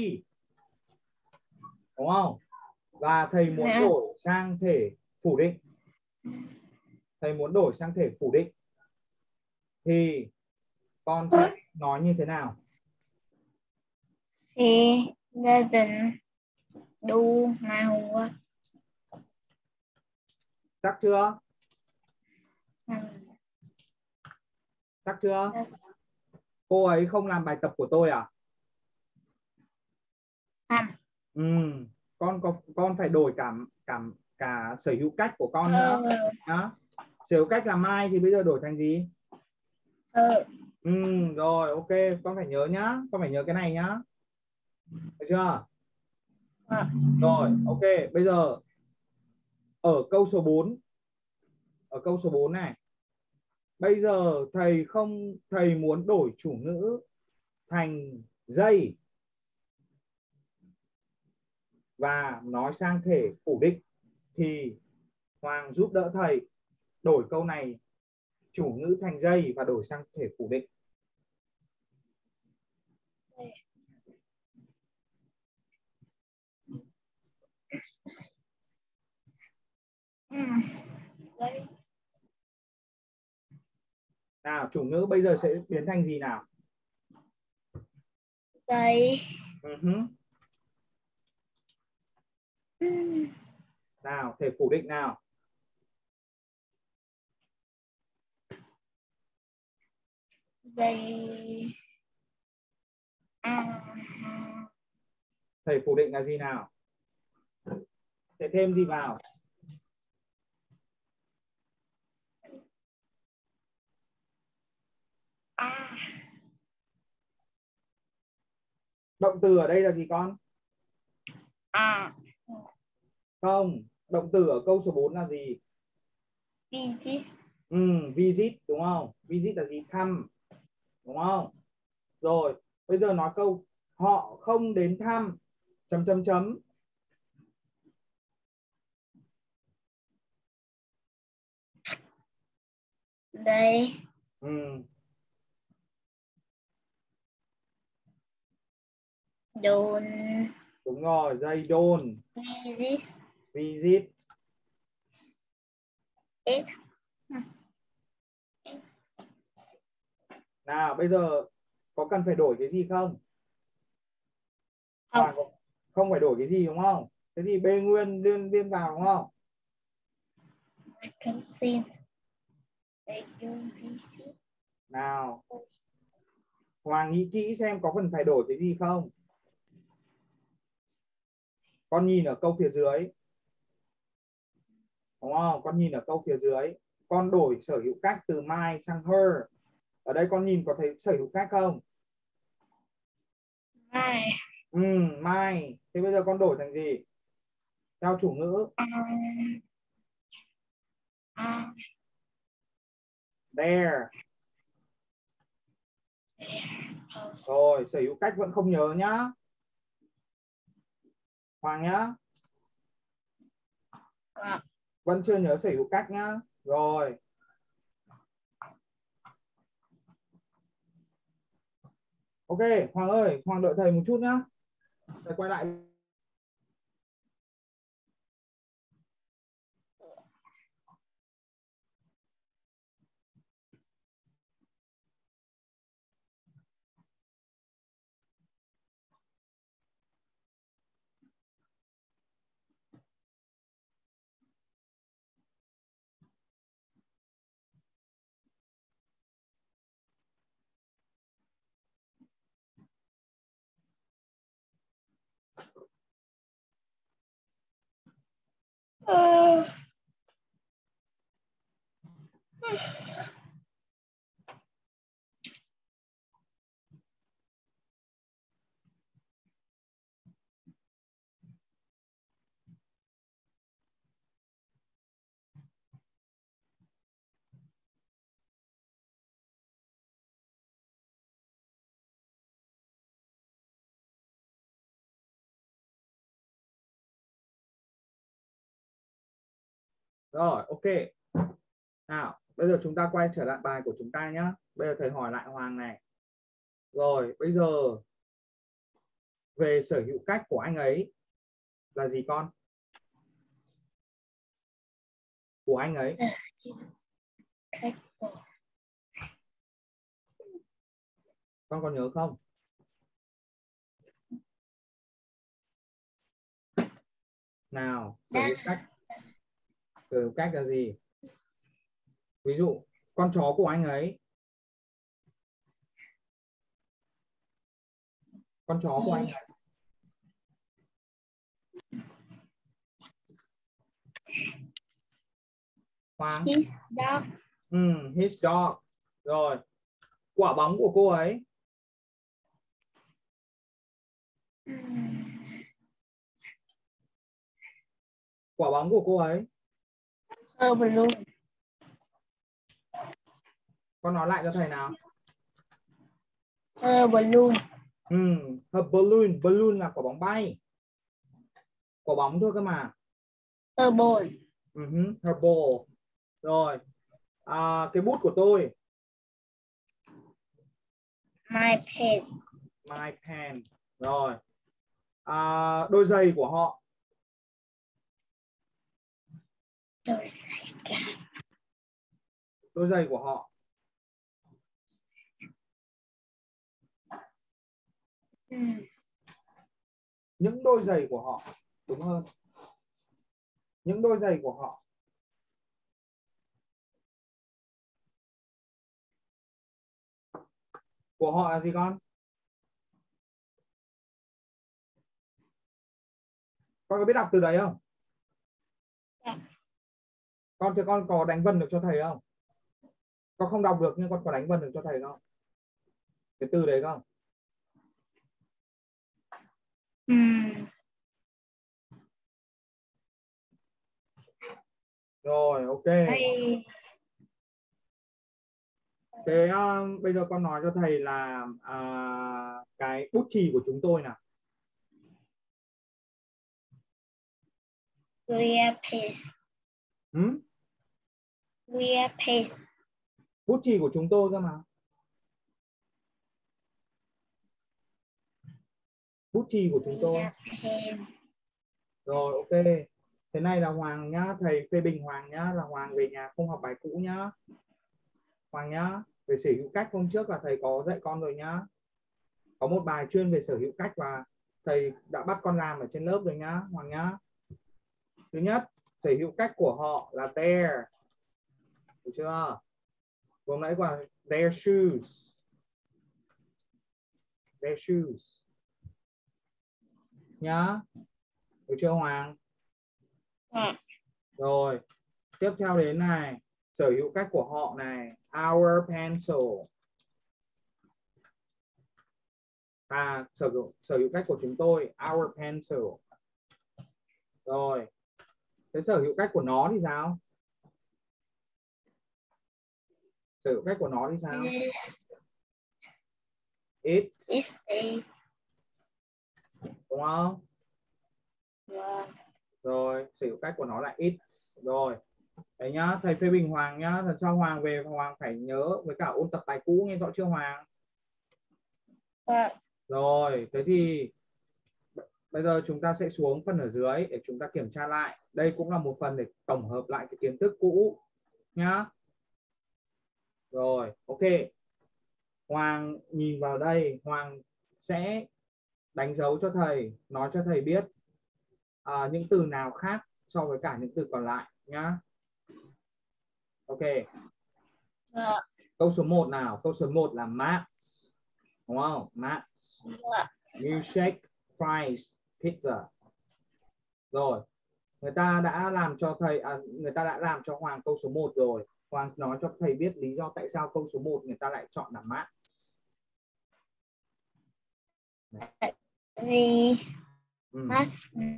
đúng không? Và thầy muốn Dạ. đổi sang thể phủ định. Thầy muốn đổi sang thể phủ định thì con sẽ nói như thế nào? She doesn't do my homework. Chắc chưa? Ừ. Chắc chưa? Dạ. Cô ấy không làm bài tập của tôi à? À. Ừ, con có con phải đổi cả cả cả sở hữu cách của con nữa. Ừ. Đó. Sở hữu cách là mai thì bây giờ đổi thành gì? Ừ. Ừ, rồi ok, con phải nhớ nhá, con phải nhớ cái này nhá. Được chưa? À. Rồi, ok, bây giờ ở câu số bốn, ở câu số bốn này. Bây giờ thầy không thầy muốn đổi chủ ngữ thành dây và nói sang thể phủ định thì Hoàng giúp đỡ thầy. đổi câu này chủ ngữ thành they và đổi sang thể phủ định. Nào, chủ ngữ bây giờ sẽ biến thành gì nào? They. Uh-huh. Nào, thể phủ định nào. They. Thể phủ định là gì nào? Sẽ thêm gì vào? Động từ ở đây là gì con? À. Không, động từ ở câu số bốn là gì? Visit. Ừ, visit đúng không? Visit là gì? Thăm. Đúng không? Rồi, bây giờ nói câu họ không đến thăm chấm chấm chấm. They. Ừ. Don't. Đúng rồi, they don't Visit. visit. It. Nào, bây giờ có cần phải đổi cái gì không? Không. À, không phải đổi cái gì đúng không? Thế thì B nguyên liên liên vào đúng không? I can see. They don't visit. Nào, Hoàng nghĩ kỹ xem có cần phải đổi cái gì không? Con nhìn ở câu phía dưới. Đúng không? Con nhìn ở câu phía dưới. Con đổi sở hữu cách từ my sang her. Ở đây con nhìn có thấy sở hữu cách không? My. Ừ, my. Thế bây giờ con đổi thành gì? Theo chủ ngữ. Um, um, There. Rồi, sở hữu cách vẫn không nhớ nhá. Hoàng nhá. uh, Vẫn chưa nhớ sở hữu cách nhá. Rồi. Ok, Hoàng ơi, Hoàng đợi thầy một chút nhá. Thầy quay lại. uh, Rồi, ok. Nào, bây giờ chúng ta quay trở lại bài của chúng ta nhá. Bây giờ thầy hỏi lại Hoàng này. Rồi, bây giờ về sở hữu cách của anh ấy là gì con? Của anh ấy. cách của Con còn nhớ không? Nào, sở hữu cách. Sở hữu cách là gì? Ví dụ, con chó của anh ấy. Con chó của anh his, ấy. Hoàng. his dog. Ừ, his dog. Rồi, quả bóng của cô ấy. Um, Quả bóng của cô ấy. her balloon. Con nói lại cho thầy nào. Her balloon. Ừ, her balloon. Balloon là quả bóng bay. Quả bóng thôi cơ mà. Her ball. Uh-huh. Her ball. Rồi, À, cái bút của tôi. My pen. My pen. Rồi. À, đôi giày của họ. Đôi giày. Đôi giày của họ. Ừ. Những đôi giày của họ. Đúng hơn. Những đôi giày của họ. Của họ là gì con? Con có biết đọc từ đấy không? Dạ. Con thì con có đánh vần được cho thầy không? Con không đọc được nhưng con có đánh vần được cho thầy không? Cái từ đấy không? Ừ. Rồi, ok. Đây. Thế uh, bây giờ con nói cho thầy là uh, cái bút chì của chúng tôi nào. We are peace. Hmm? We are peace. Bút chì của chúng tôi cơ mà. Bút chì của chúng We tôi. are pen. Rồi, ok. Thế này là Hoàng nhá, thầy phê bình Hoàng nhá, là Hoàng về nhà không học bài cũ nhá. Hoàng nhá, về sở hữu cách hôm trước là thầy có dạy con rồi nhá. Có một bài chuyên về sở hữu cách và thầy đã bắt con làm ở trên lớp rồi nhá, Hoàng nhá. Thứ nhất, sở hữu cách của họ là their. Được chưa? Vừa nãy là their shoes. Their shoes. Nhá. Được chưa Hoàng? Ừ. Rồi. Tiếp theo đến này, sở hữu cách của họ này, our pencil. À, sở hữu sở hữu cách của chúng tôi, our pencil. Rồi. Thế sở hữu cách của nó thì sao? Sở hữu cách của nó thì sao? This It's. is a. Đúng không? Wow. Rồi, sở hữu cách của nó là it's. Rồi. Đấy nhá, thầy phê bình Hoàng nhá. Lần sau Hoàng về Hoàng phải nhớ với cả ôn tập bài cũ, nghe rõ chưa Hoàng? Wow. Rồi, thế thì bây giờ chúng ta sẽ xuống phần ở dưới để chúng ta kiểm tra lại. Đây cũng là một phần để tổng hợp lại cái kiến thức cũ nhá. Rồi, ok. Hoàng nhìn vào đây, Hoàng sẽ đánh dấu cho thầy, nói cho thầy biết à, những từ nào khác so với cả những từ còn lại nhá. Ok. Wow. Câu số một nào, câu số một là maths. Đúng không? Maths. Wow. Milkshake, fries, pizza. Rồi, người ta đã làm cho thầy à, người ta đã làm cho Hoàng câu số một rồi. Hoàng nói cho thầy biết lý do tại sao câu số một người ta lại chọn là maths. Vì Ừ. math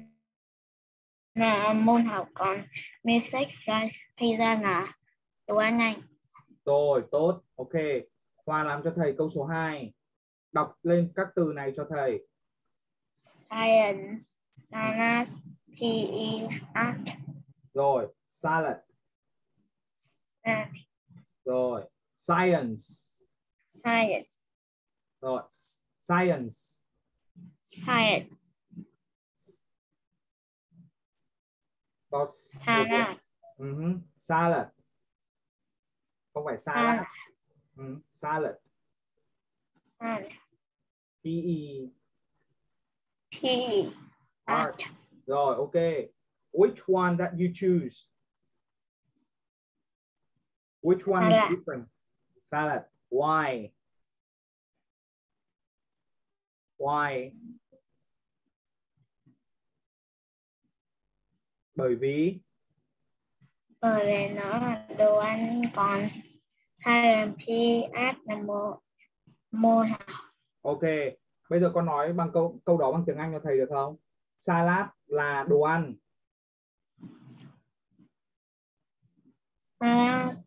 là môn học, còn music, fries, pizza là đồ ăn nhanh. Rồi, tốt. Ok. Hoàng làm cho thầy câu số hai. Đọc lên các từ này cho thầy. Science, science, P E, art. Rồi, salad. À, Rồi, science. science, Rồi, science. science, Có salad, uh-huh. Salad. Không phải salad. salad, Uh-huh. Salad. salad, P E. P E, Art. art. Rồi, ok. Which one that you choose? Which one is Salad. different? Salad. Why? Why? Bởi vì Bởi vì nó là đồ ăn, còn science, P E, art là môn môn học. ok. Bây giờ con nói bằng câu câu đó bằng tiếng Anh cho thầy được không? Salad là đồ ăn. Salad,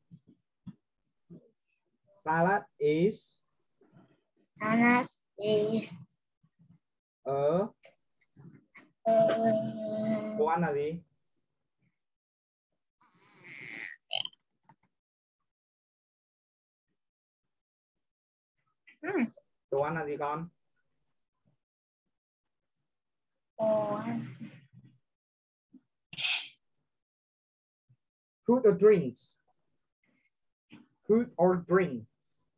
Salad is salad is ở uh, đồ ăn là gì? Đồ ăn là gì con? Đồ ăn. Food or drinks? Food or drinks?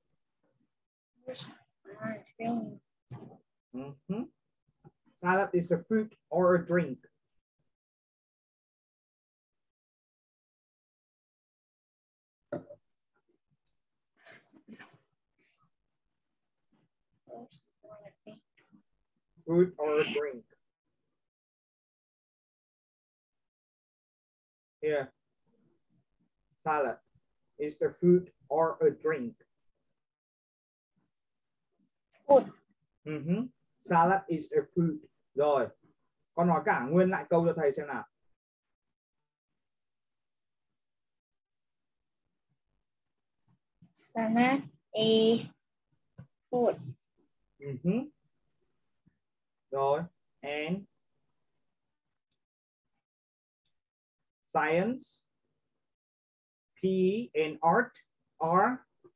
Drink. Mm-hmm. Salad is a fruit or a drink? Food or a drink? Here. Salad is the food or a drink? Food. Mm-hmm. Salad is a food. Rồi. Con nói cả nguyên lại câu cho thầy xem nào. Salad is food. Mm-hmm. Rồi. And science, P E and art are?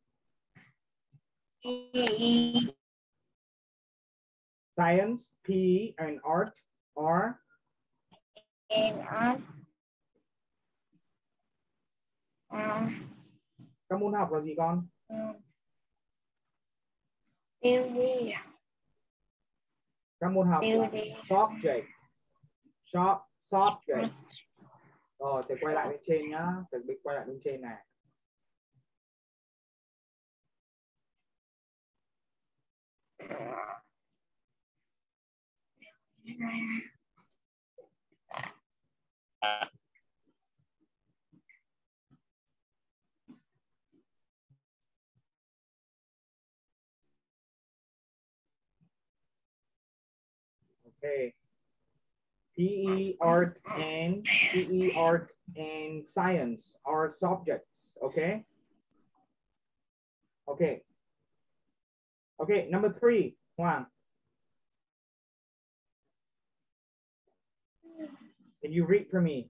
P E. Science, P E and art are? And art. À, Các môn học là gì con? theory. Các môn học là Theory. subject. Shop, subject. Rồi, thầy quay lại bên trên nhá. Thầy quay lại bên trên này. Okay. P E, art, and P E, art, and science are subjects. Okay. Okay. Okay. Number three. Hoàng. Can you read for me?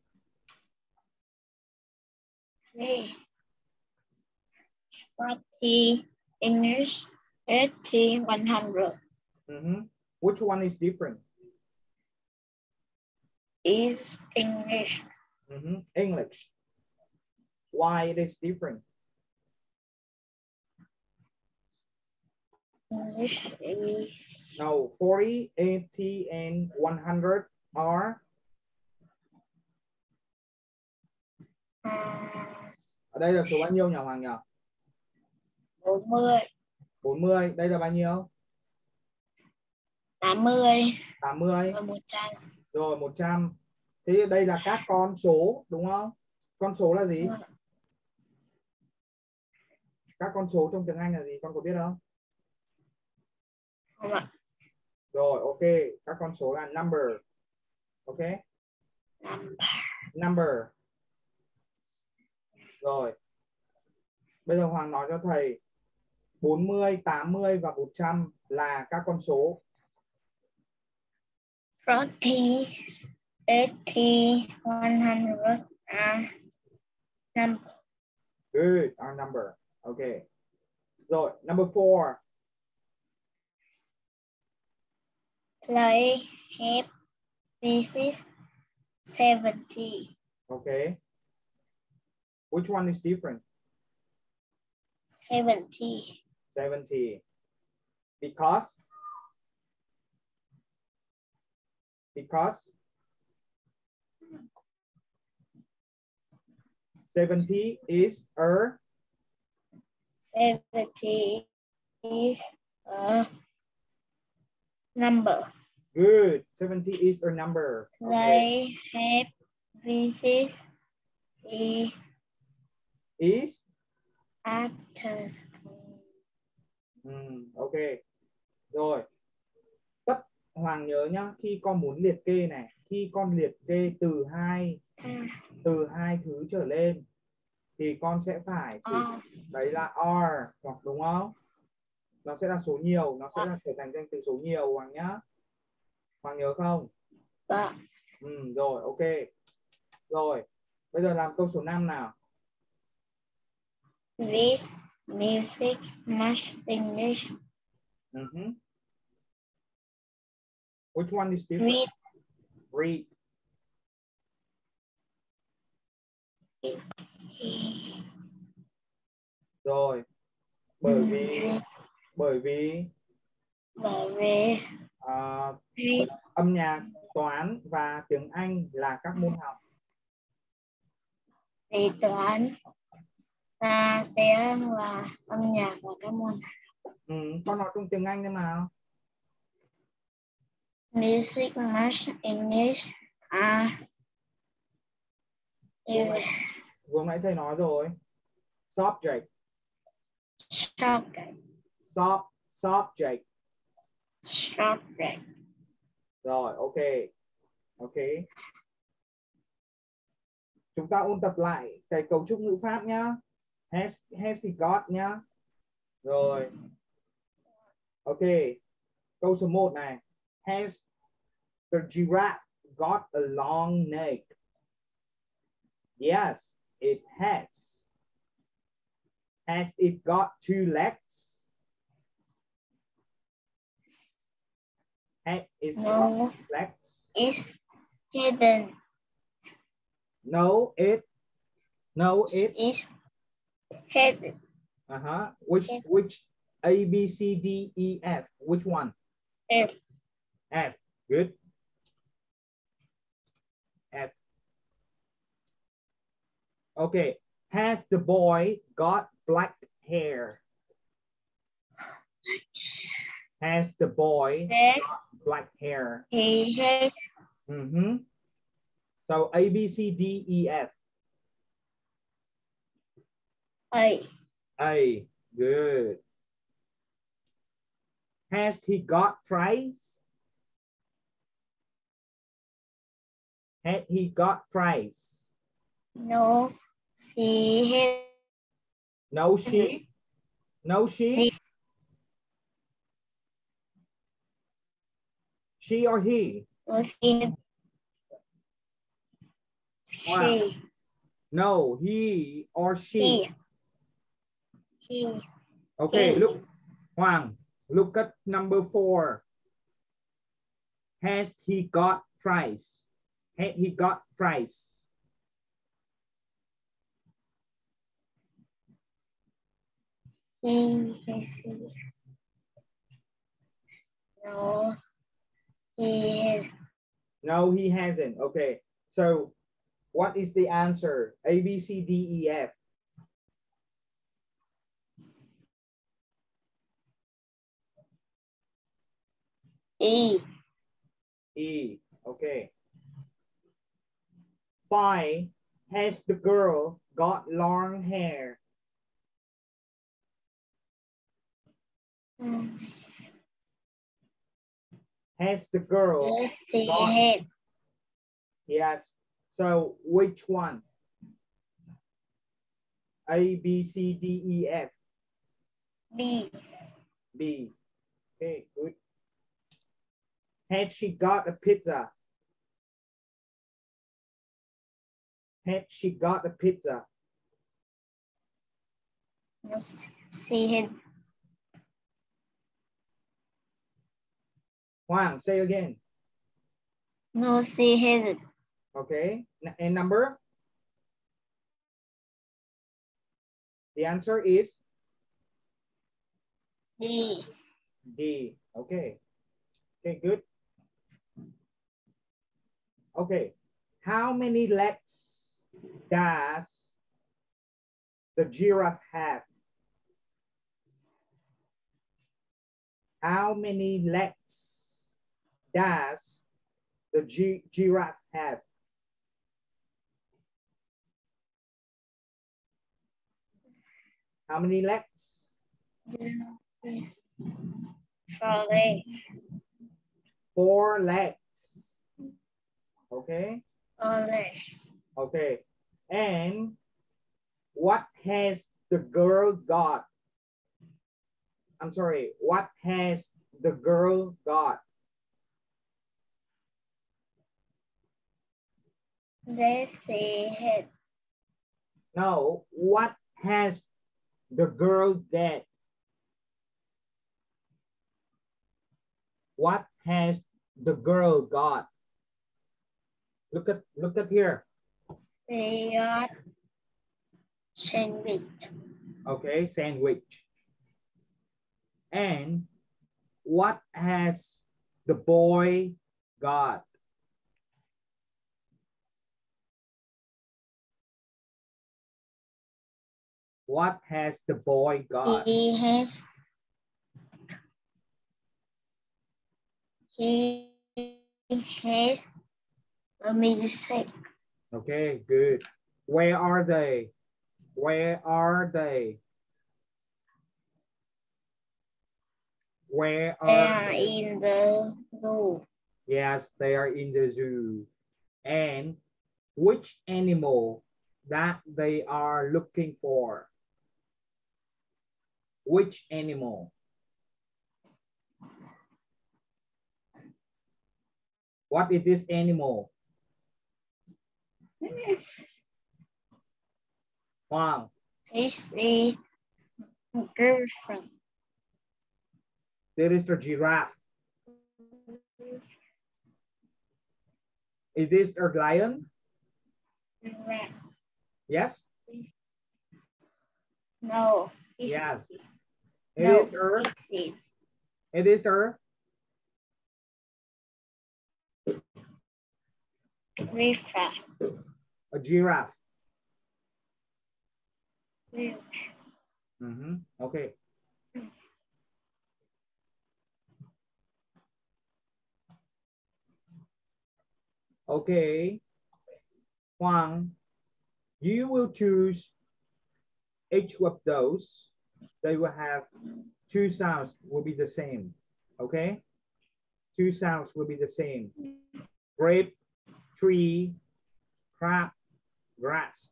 Three. forty English. eighty one hundred. Mm-hmm. Which one is different? Is English. Mm-hmm. English. Why it is different? English is. No, forty, eighty, and one hundred are? À, Ở đây là số bao nhiêu nhỉ Hoàng nhỉ? bốn mươi. bốn mươi. Đây là bao nhiêu? tám mươi. tám mươi. Và một trăm. Rồi một trăm. Thế đây là các con số đúng không? Con số là gì? Các con số trong tiếng Anh là gì? Con có biết không? Không ạ. Rồi ok. Các con số là number. Ok. Number. Number. Rồi. Bây giờ Hoàng nói cho thầy bốn mươi, tám mươi và một trăm là các con số. forty, eighty, one hundred are number. Good. Our number. Okay. Rồi, number four. Play, have, visit, seventy. Okay. Which one is different? seventy. seventy. Because? Because? seventy is a? seventy is a number. Good. seventy is a number. Play, have, visit, is Is? after. Ừ, ok. Rồi. Tất Hoàng nhớ nhá, khi con muốn liệt kê này, khi con liệt kê từ hai từ hai thứ trở lên thì con sẽ phải chỉ đấy là are hoặc đúng không? Nó sẽ là số nhiều, nó sẽ là trở thành danh từ số nhiều Hoàng nhá. Hoàng nhớ không? Vâng. Ừ, rồi ok. Rồi, bây giờ làm câu số năm nào. Read, music, match, English. Mm-hmm. Which one is different? Read. Read. Rồi. Bởi vì bởi vì bởi vì uh, read. âm nhạc, toán và tiếng Anh là các môn học. Vì toán và tiếng và âm nhạc là các môn học. Ừ, con nói trong tiếng Anh thế nào? Music, Math, English are Vừa nãy, vừa nãy thầy nói rồi. Subject. subject. Sub, subject. Subject. Rồi, ok. Ok. Chúng ta ôn tập lại cái cấu trúc ngữ pháp nhá. Has, has he got nhá. Rồi. Ok. Câu số một này. Has the giraffe got a long neck? Yes, it has. Has it got two legs? Has it No, got legs? it's hidden. No, it. No, it. It's hidden. Uh-huh. Which, which A, B, C, D, E, F. Which one? F. F. Good. F. Okay. Has the boy got black hair? Has the boy Yes, got black hair? he has. Mm-hmm. So A, B, C, D, E, F. A. A. Good. Has he got fries? Had he got fries? No, she has. No, she. No, she. He. She or he? No, she. Wow. She. No, he or she. He. He. Okay, he. look, Hoàng, look at number four. Has he got fries? Had he got fries? He has. No, he has. No, he hasn't. Okay, so what is the answer? A, B, C, D, E, F. E. E. Okay. Five. Has the girl got long hair? Mm. Has the girl Yes, she got... has. Yes. So which one? A, B, C, D, E, F. B. B. Okay, good. Had she got a pizza? Had she got a pizza? No, she had. Hoàng, say again. No, she hasn't. Okay, and number? The answer is? D. D. Okay. Okay, good. Okay. How many legs does the giraffe have? How many legs does the gi giraffe have? How many legs? Four legs. Four legs. Okay. Four legs. Okay. And what has the girl got? I'm sorry. What has the girl got? They say head. No. What has the girl get? What has the girl got? Look at look at here. They got sandwich. Okay, sandwich. And what has the boy got? What has the boy got? He has he has a music. Okay, good. Where are they? Where are they? Where They are are they? in the zoo. Yes, they are in the zoo. And which animal that they are looking for? Which animal? What is this animal? Wow. It's a girlfriend. There is the giraffe. Is this a lion? Yes? No. It's, Yes. It no, is her. it's it. It is her. Giraffe. A giraffe. Giraffe. Mm-hmm. Okay. Okay. Hoàng, you will choose each of those. They will have two sounds will be the same. Okay? Two sounds will be the same. Grape, tree, crab, grass.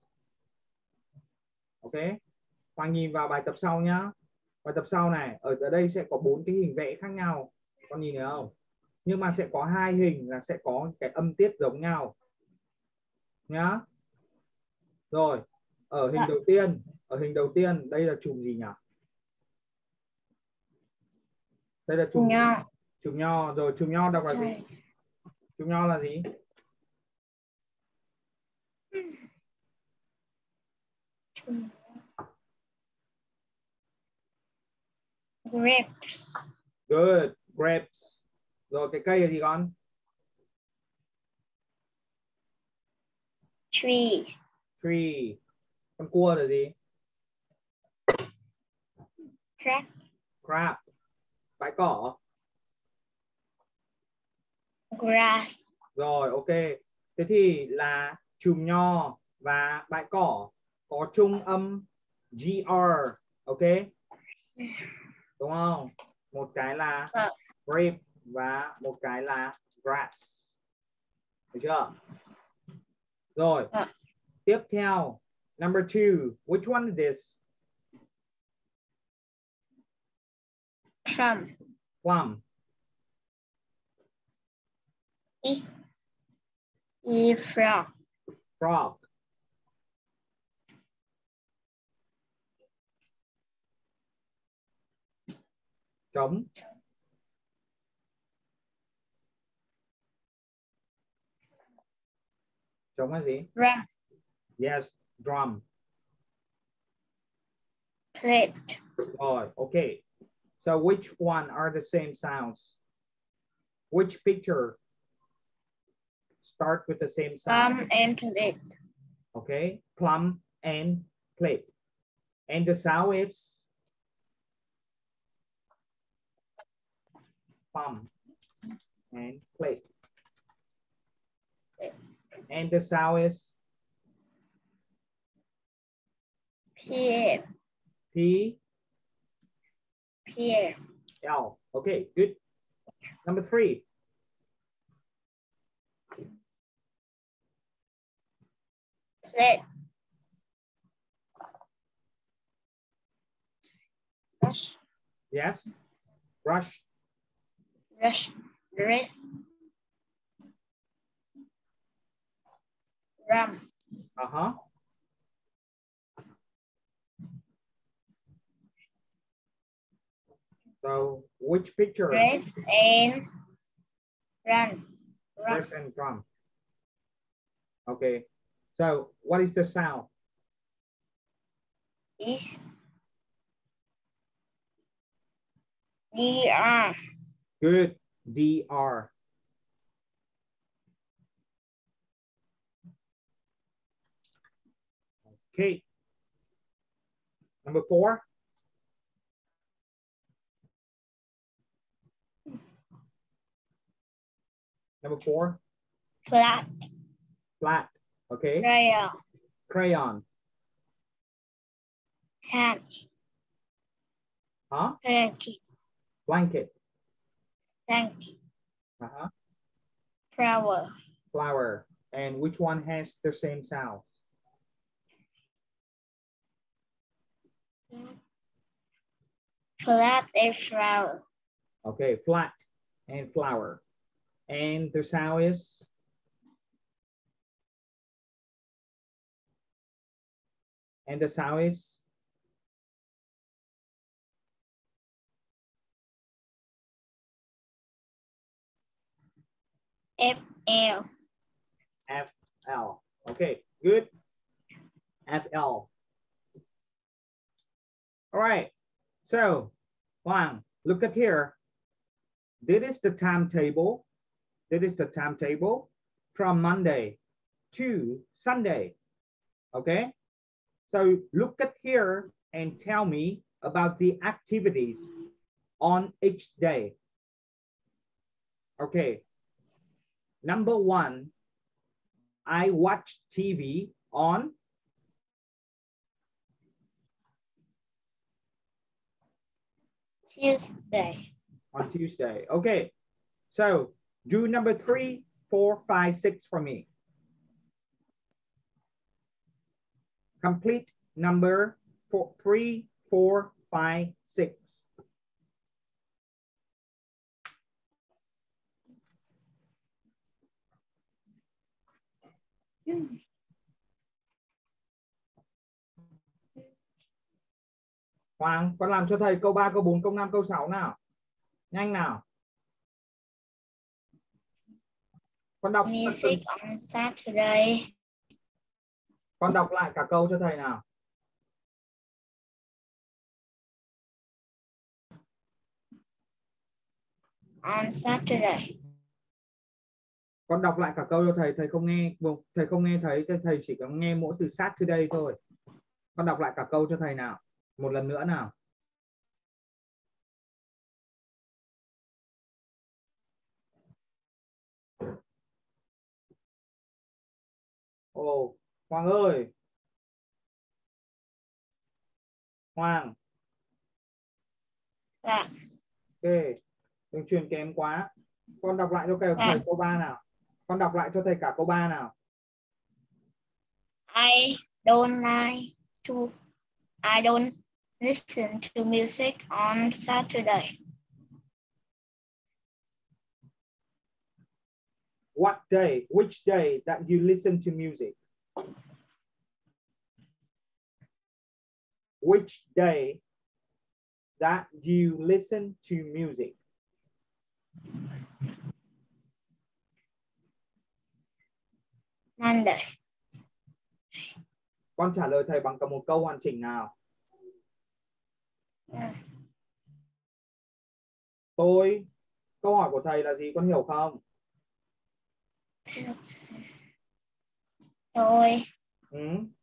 Ok. Hoàng nhìn vào bài tập sau nhá. Bài tập sau này, ở ở đây sẽ có bốn cái hình vẽ khác nhau. Con nhìn thấy không? Nhưng mà sẽ có hai hình là sẽ có cái âm tiết giống nhau. Nhá. Rồi, ở hình đầu tiên, ở hình đầu tiên đây là chùm gì nhỉ? Đây là chùm Nho. chùm nho, rồi chùm nho đọc là gì? Chùm nho là gì? Grapes. Good, grapes. Rồi cái cây là gì con? Trees. Tree. Con cua là gì? Crab. Crab. Bãi cỏ. Grass. Rồi, ok. Thế thì là chùm nho và bãi cỏ có chung âm giê rờ, ok? Đúng không? Một cái là grape và một cái là grass. Được chưa? Rồi. À. Tiếp theo, number two. Which one is this? Plum. Plum. Is a frog. Frog. Trống. Trống là gì? Drum. Yes, drum. Plate. Rồi, okay. So which one are the same sounds? Which picture start with the same sound? Plum and plate. Okay, plum and plate. And the sound is plum and plate. And the sound is Pear. P Pear. L. Okay, good. Number three. Plate. Brush. Yes. Brush. Brush. Dress. Rum. Uh-huh. So Which picture? Dress and run. Run. Dress and run. Okay. So what is the sound? Is D R. Good. D R. Okay. Number four. Number four. Flat. Flat. Okay. Crayon. Crayon. Cat. Huh? Blanket. Blanket. Blanket. Uh-huh. Flower. Flower. And which one has the same sound? Flat and flower. Okay, flat and flower. And the sound is? And the sound is? F L. F L. Okay, good. F L. All right. So, Hoàng, look at here. This is the timetable. This is the timetable from Monday to Sunday. Okay. So look at here and tell me about the activities on each day. Okay. Number one, I watch T V on Tuesday. On Tuesday. Okay. So do number three, four, five, six for me. Complete number four, three, four, five, six. Hoàng, con làm cho thầy câu ba, câu bốn, câu năm, câu sáu nào. Nhanh nào. Con đọc Music on Saturday. Con đọc lại cả câu cho thầy nào. On Saturday. Con đọc lại cả câu cho thầy, thầy không nghe, thầy không nghe thấy, thầy chỉ có nghe mỗi từ Saturday thôi. Con đọc lại cả câu cho thầy nào. Một lần nữa nào. Ồ, Hoàng ơi. Hoàng. Dạ. Ok, đừng truyền kém quá. Con đọc lại cho thầy, dạ. thầy câu ba nào. Con đọc lại cho thầy cả câu ba nào. I don't like to I don't listen to music on Saturday. What day, which day that you listen to music? Which day that you listen to music? Monday. Con trả lời thầy bằng cả một câu hoàn chỉnh nào. Yeah. Tôi, câu hỏi của thầy là gì, con hiểu không? Tôi. Ừ.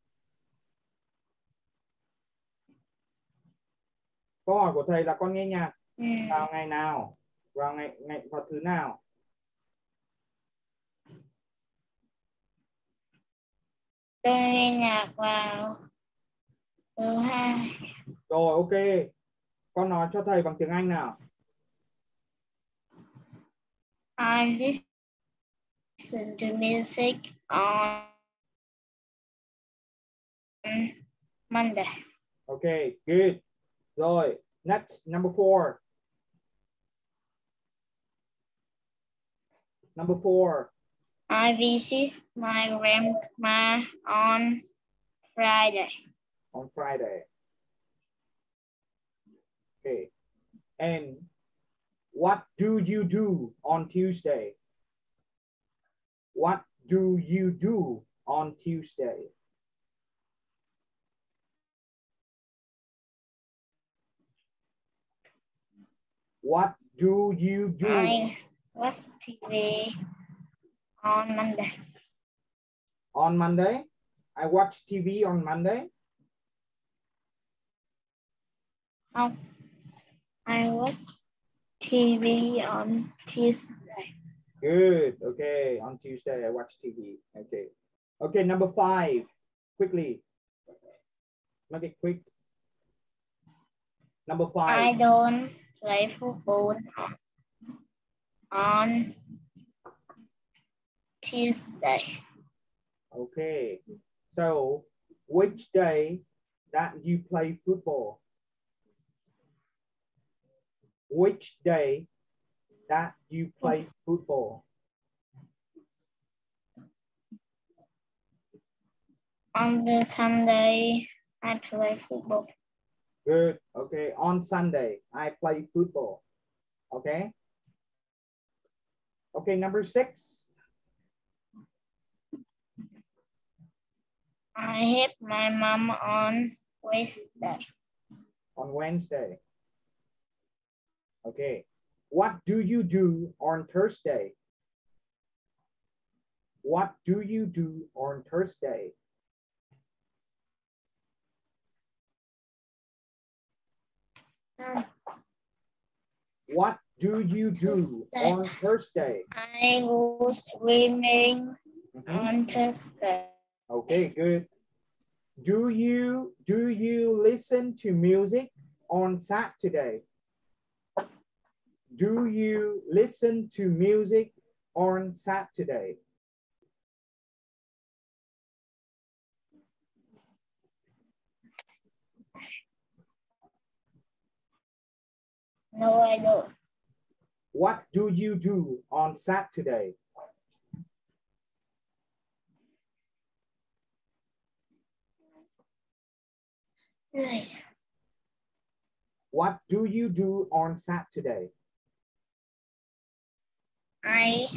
Câu hỏi của thầy là con nghe nhạc ừ. vào ngày nào, vào ngày ngày vào thứ nào? Tôi nghe nhạc vào thứ hai. Rồi, ok. Con nói cho thầy bằng tiếng Anh nào. I listen to music on Monday. Okay, good. Rồi, next, number four. Number four. I visit my grandma on Friday. On Friday. Okay. And What do you do on Tuesday? What do you do on Tuesday? What do you do? I watch T V on Monday. On Monday? I watch T V on Monday. Oh, I watch T V on Tuesday. Good. Okay. On Tuesday, I watch T V. Okay. Okay. Number five. Quickly. Make it quick. Number five. I don't play football on Tuesday. Okay. So, which day that you play football? Which day that you play football? On the Sunday, I play football. Good. Okay. On Sunday, I play football. Okay. Okay. Number six. I help my mom on Wednesday. On Wednesday. Okay. What do you do on Thursday? What do you do on Thursday? Um, What do you do Thursday. on Thursday? I go swimming Mm-hmm. on Thursday. Okay, good. Do you do you listen to music on Saturday? Do you listen to music on Saturday? No, I don't. What do you do on Saturday? What do you do on Saturday? I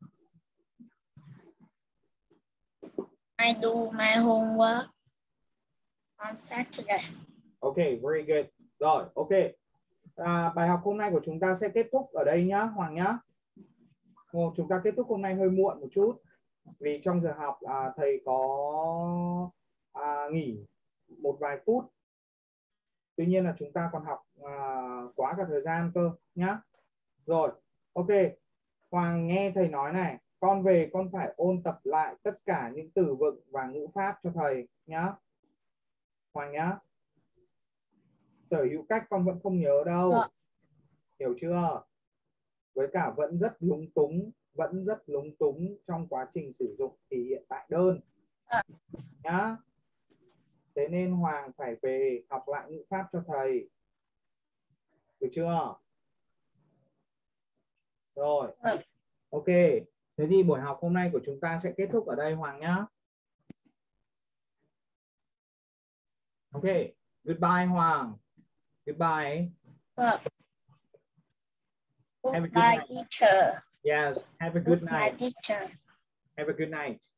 I do my homework on Saturday. Okay, very good. Rồi, ok. À, bài học hôm nay của chúng ta sẽ kết thúc ở đây nhá, Hoàng nhá. Ồ, chúng ta kết thúc hôm nay hơi muộn một chút. Vì trong giờ học à, thầy có à, nghỉ một vài phút. Tuy nhiên là chúng ta còn học à, quá cả thời gian cơ nhá. Rồi, ok. Hoàng nghe thầy nói này, con về con phải ôn tập lại tất cả những từ vựng và ngữ pháp cho thầy nhá. Hoàng nhá. Sở hữu cách con vẫn không nhớ đâu. Dạ. Hiểu chưa? Với cả vẫn rất lúng túng, vẫn rất lúng túng trong quá trình sử dụng thì hiện tại đơn. Dạ. Nhá. Thế nên Hoàng phải về học lại ngữ pháp cho thầy. Được chưa? Rồi. Dạ. Ok. Thế thì buổi học hôm nay của chúng ta sẽ kết thúc ở đây Hoàng nhá. Ok. Goodbye Hoàng. Goodbye. Dạ. Have a good Goodbye, night. teacher. Yes. Have a good Goodbye, night. teacher. Have a good night.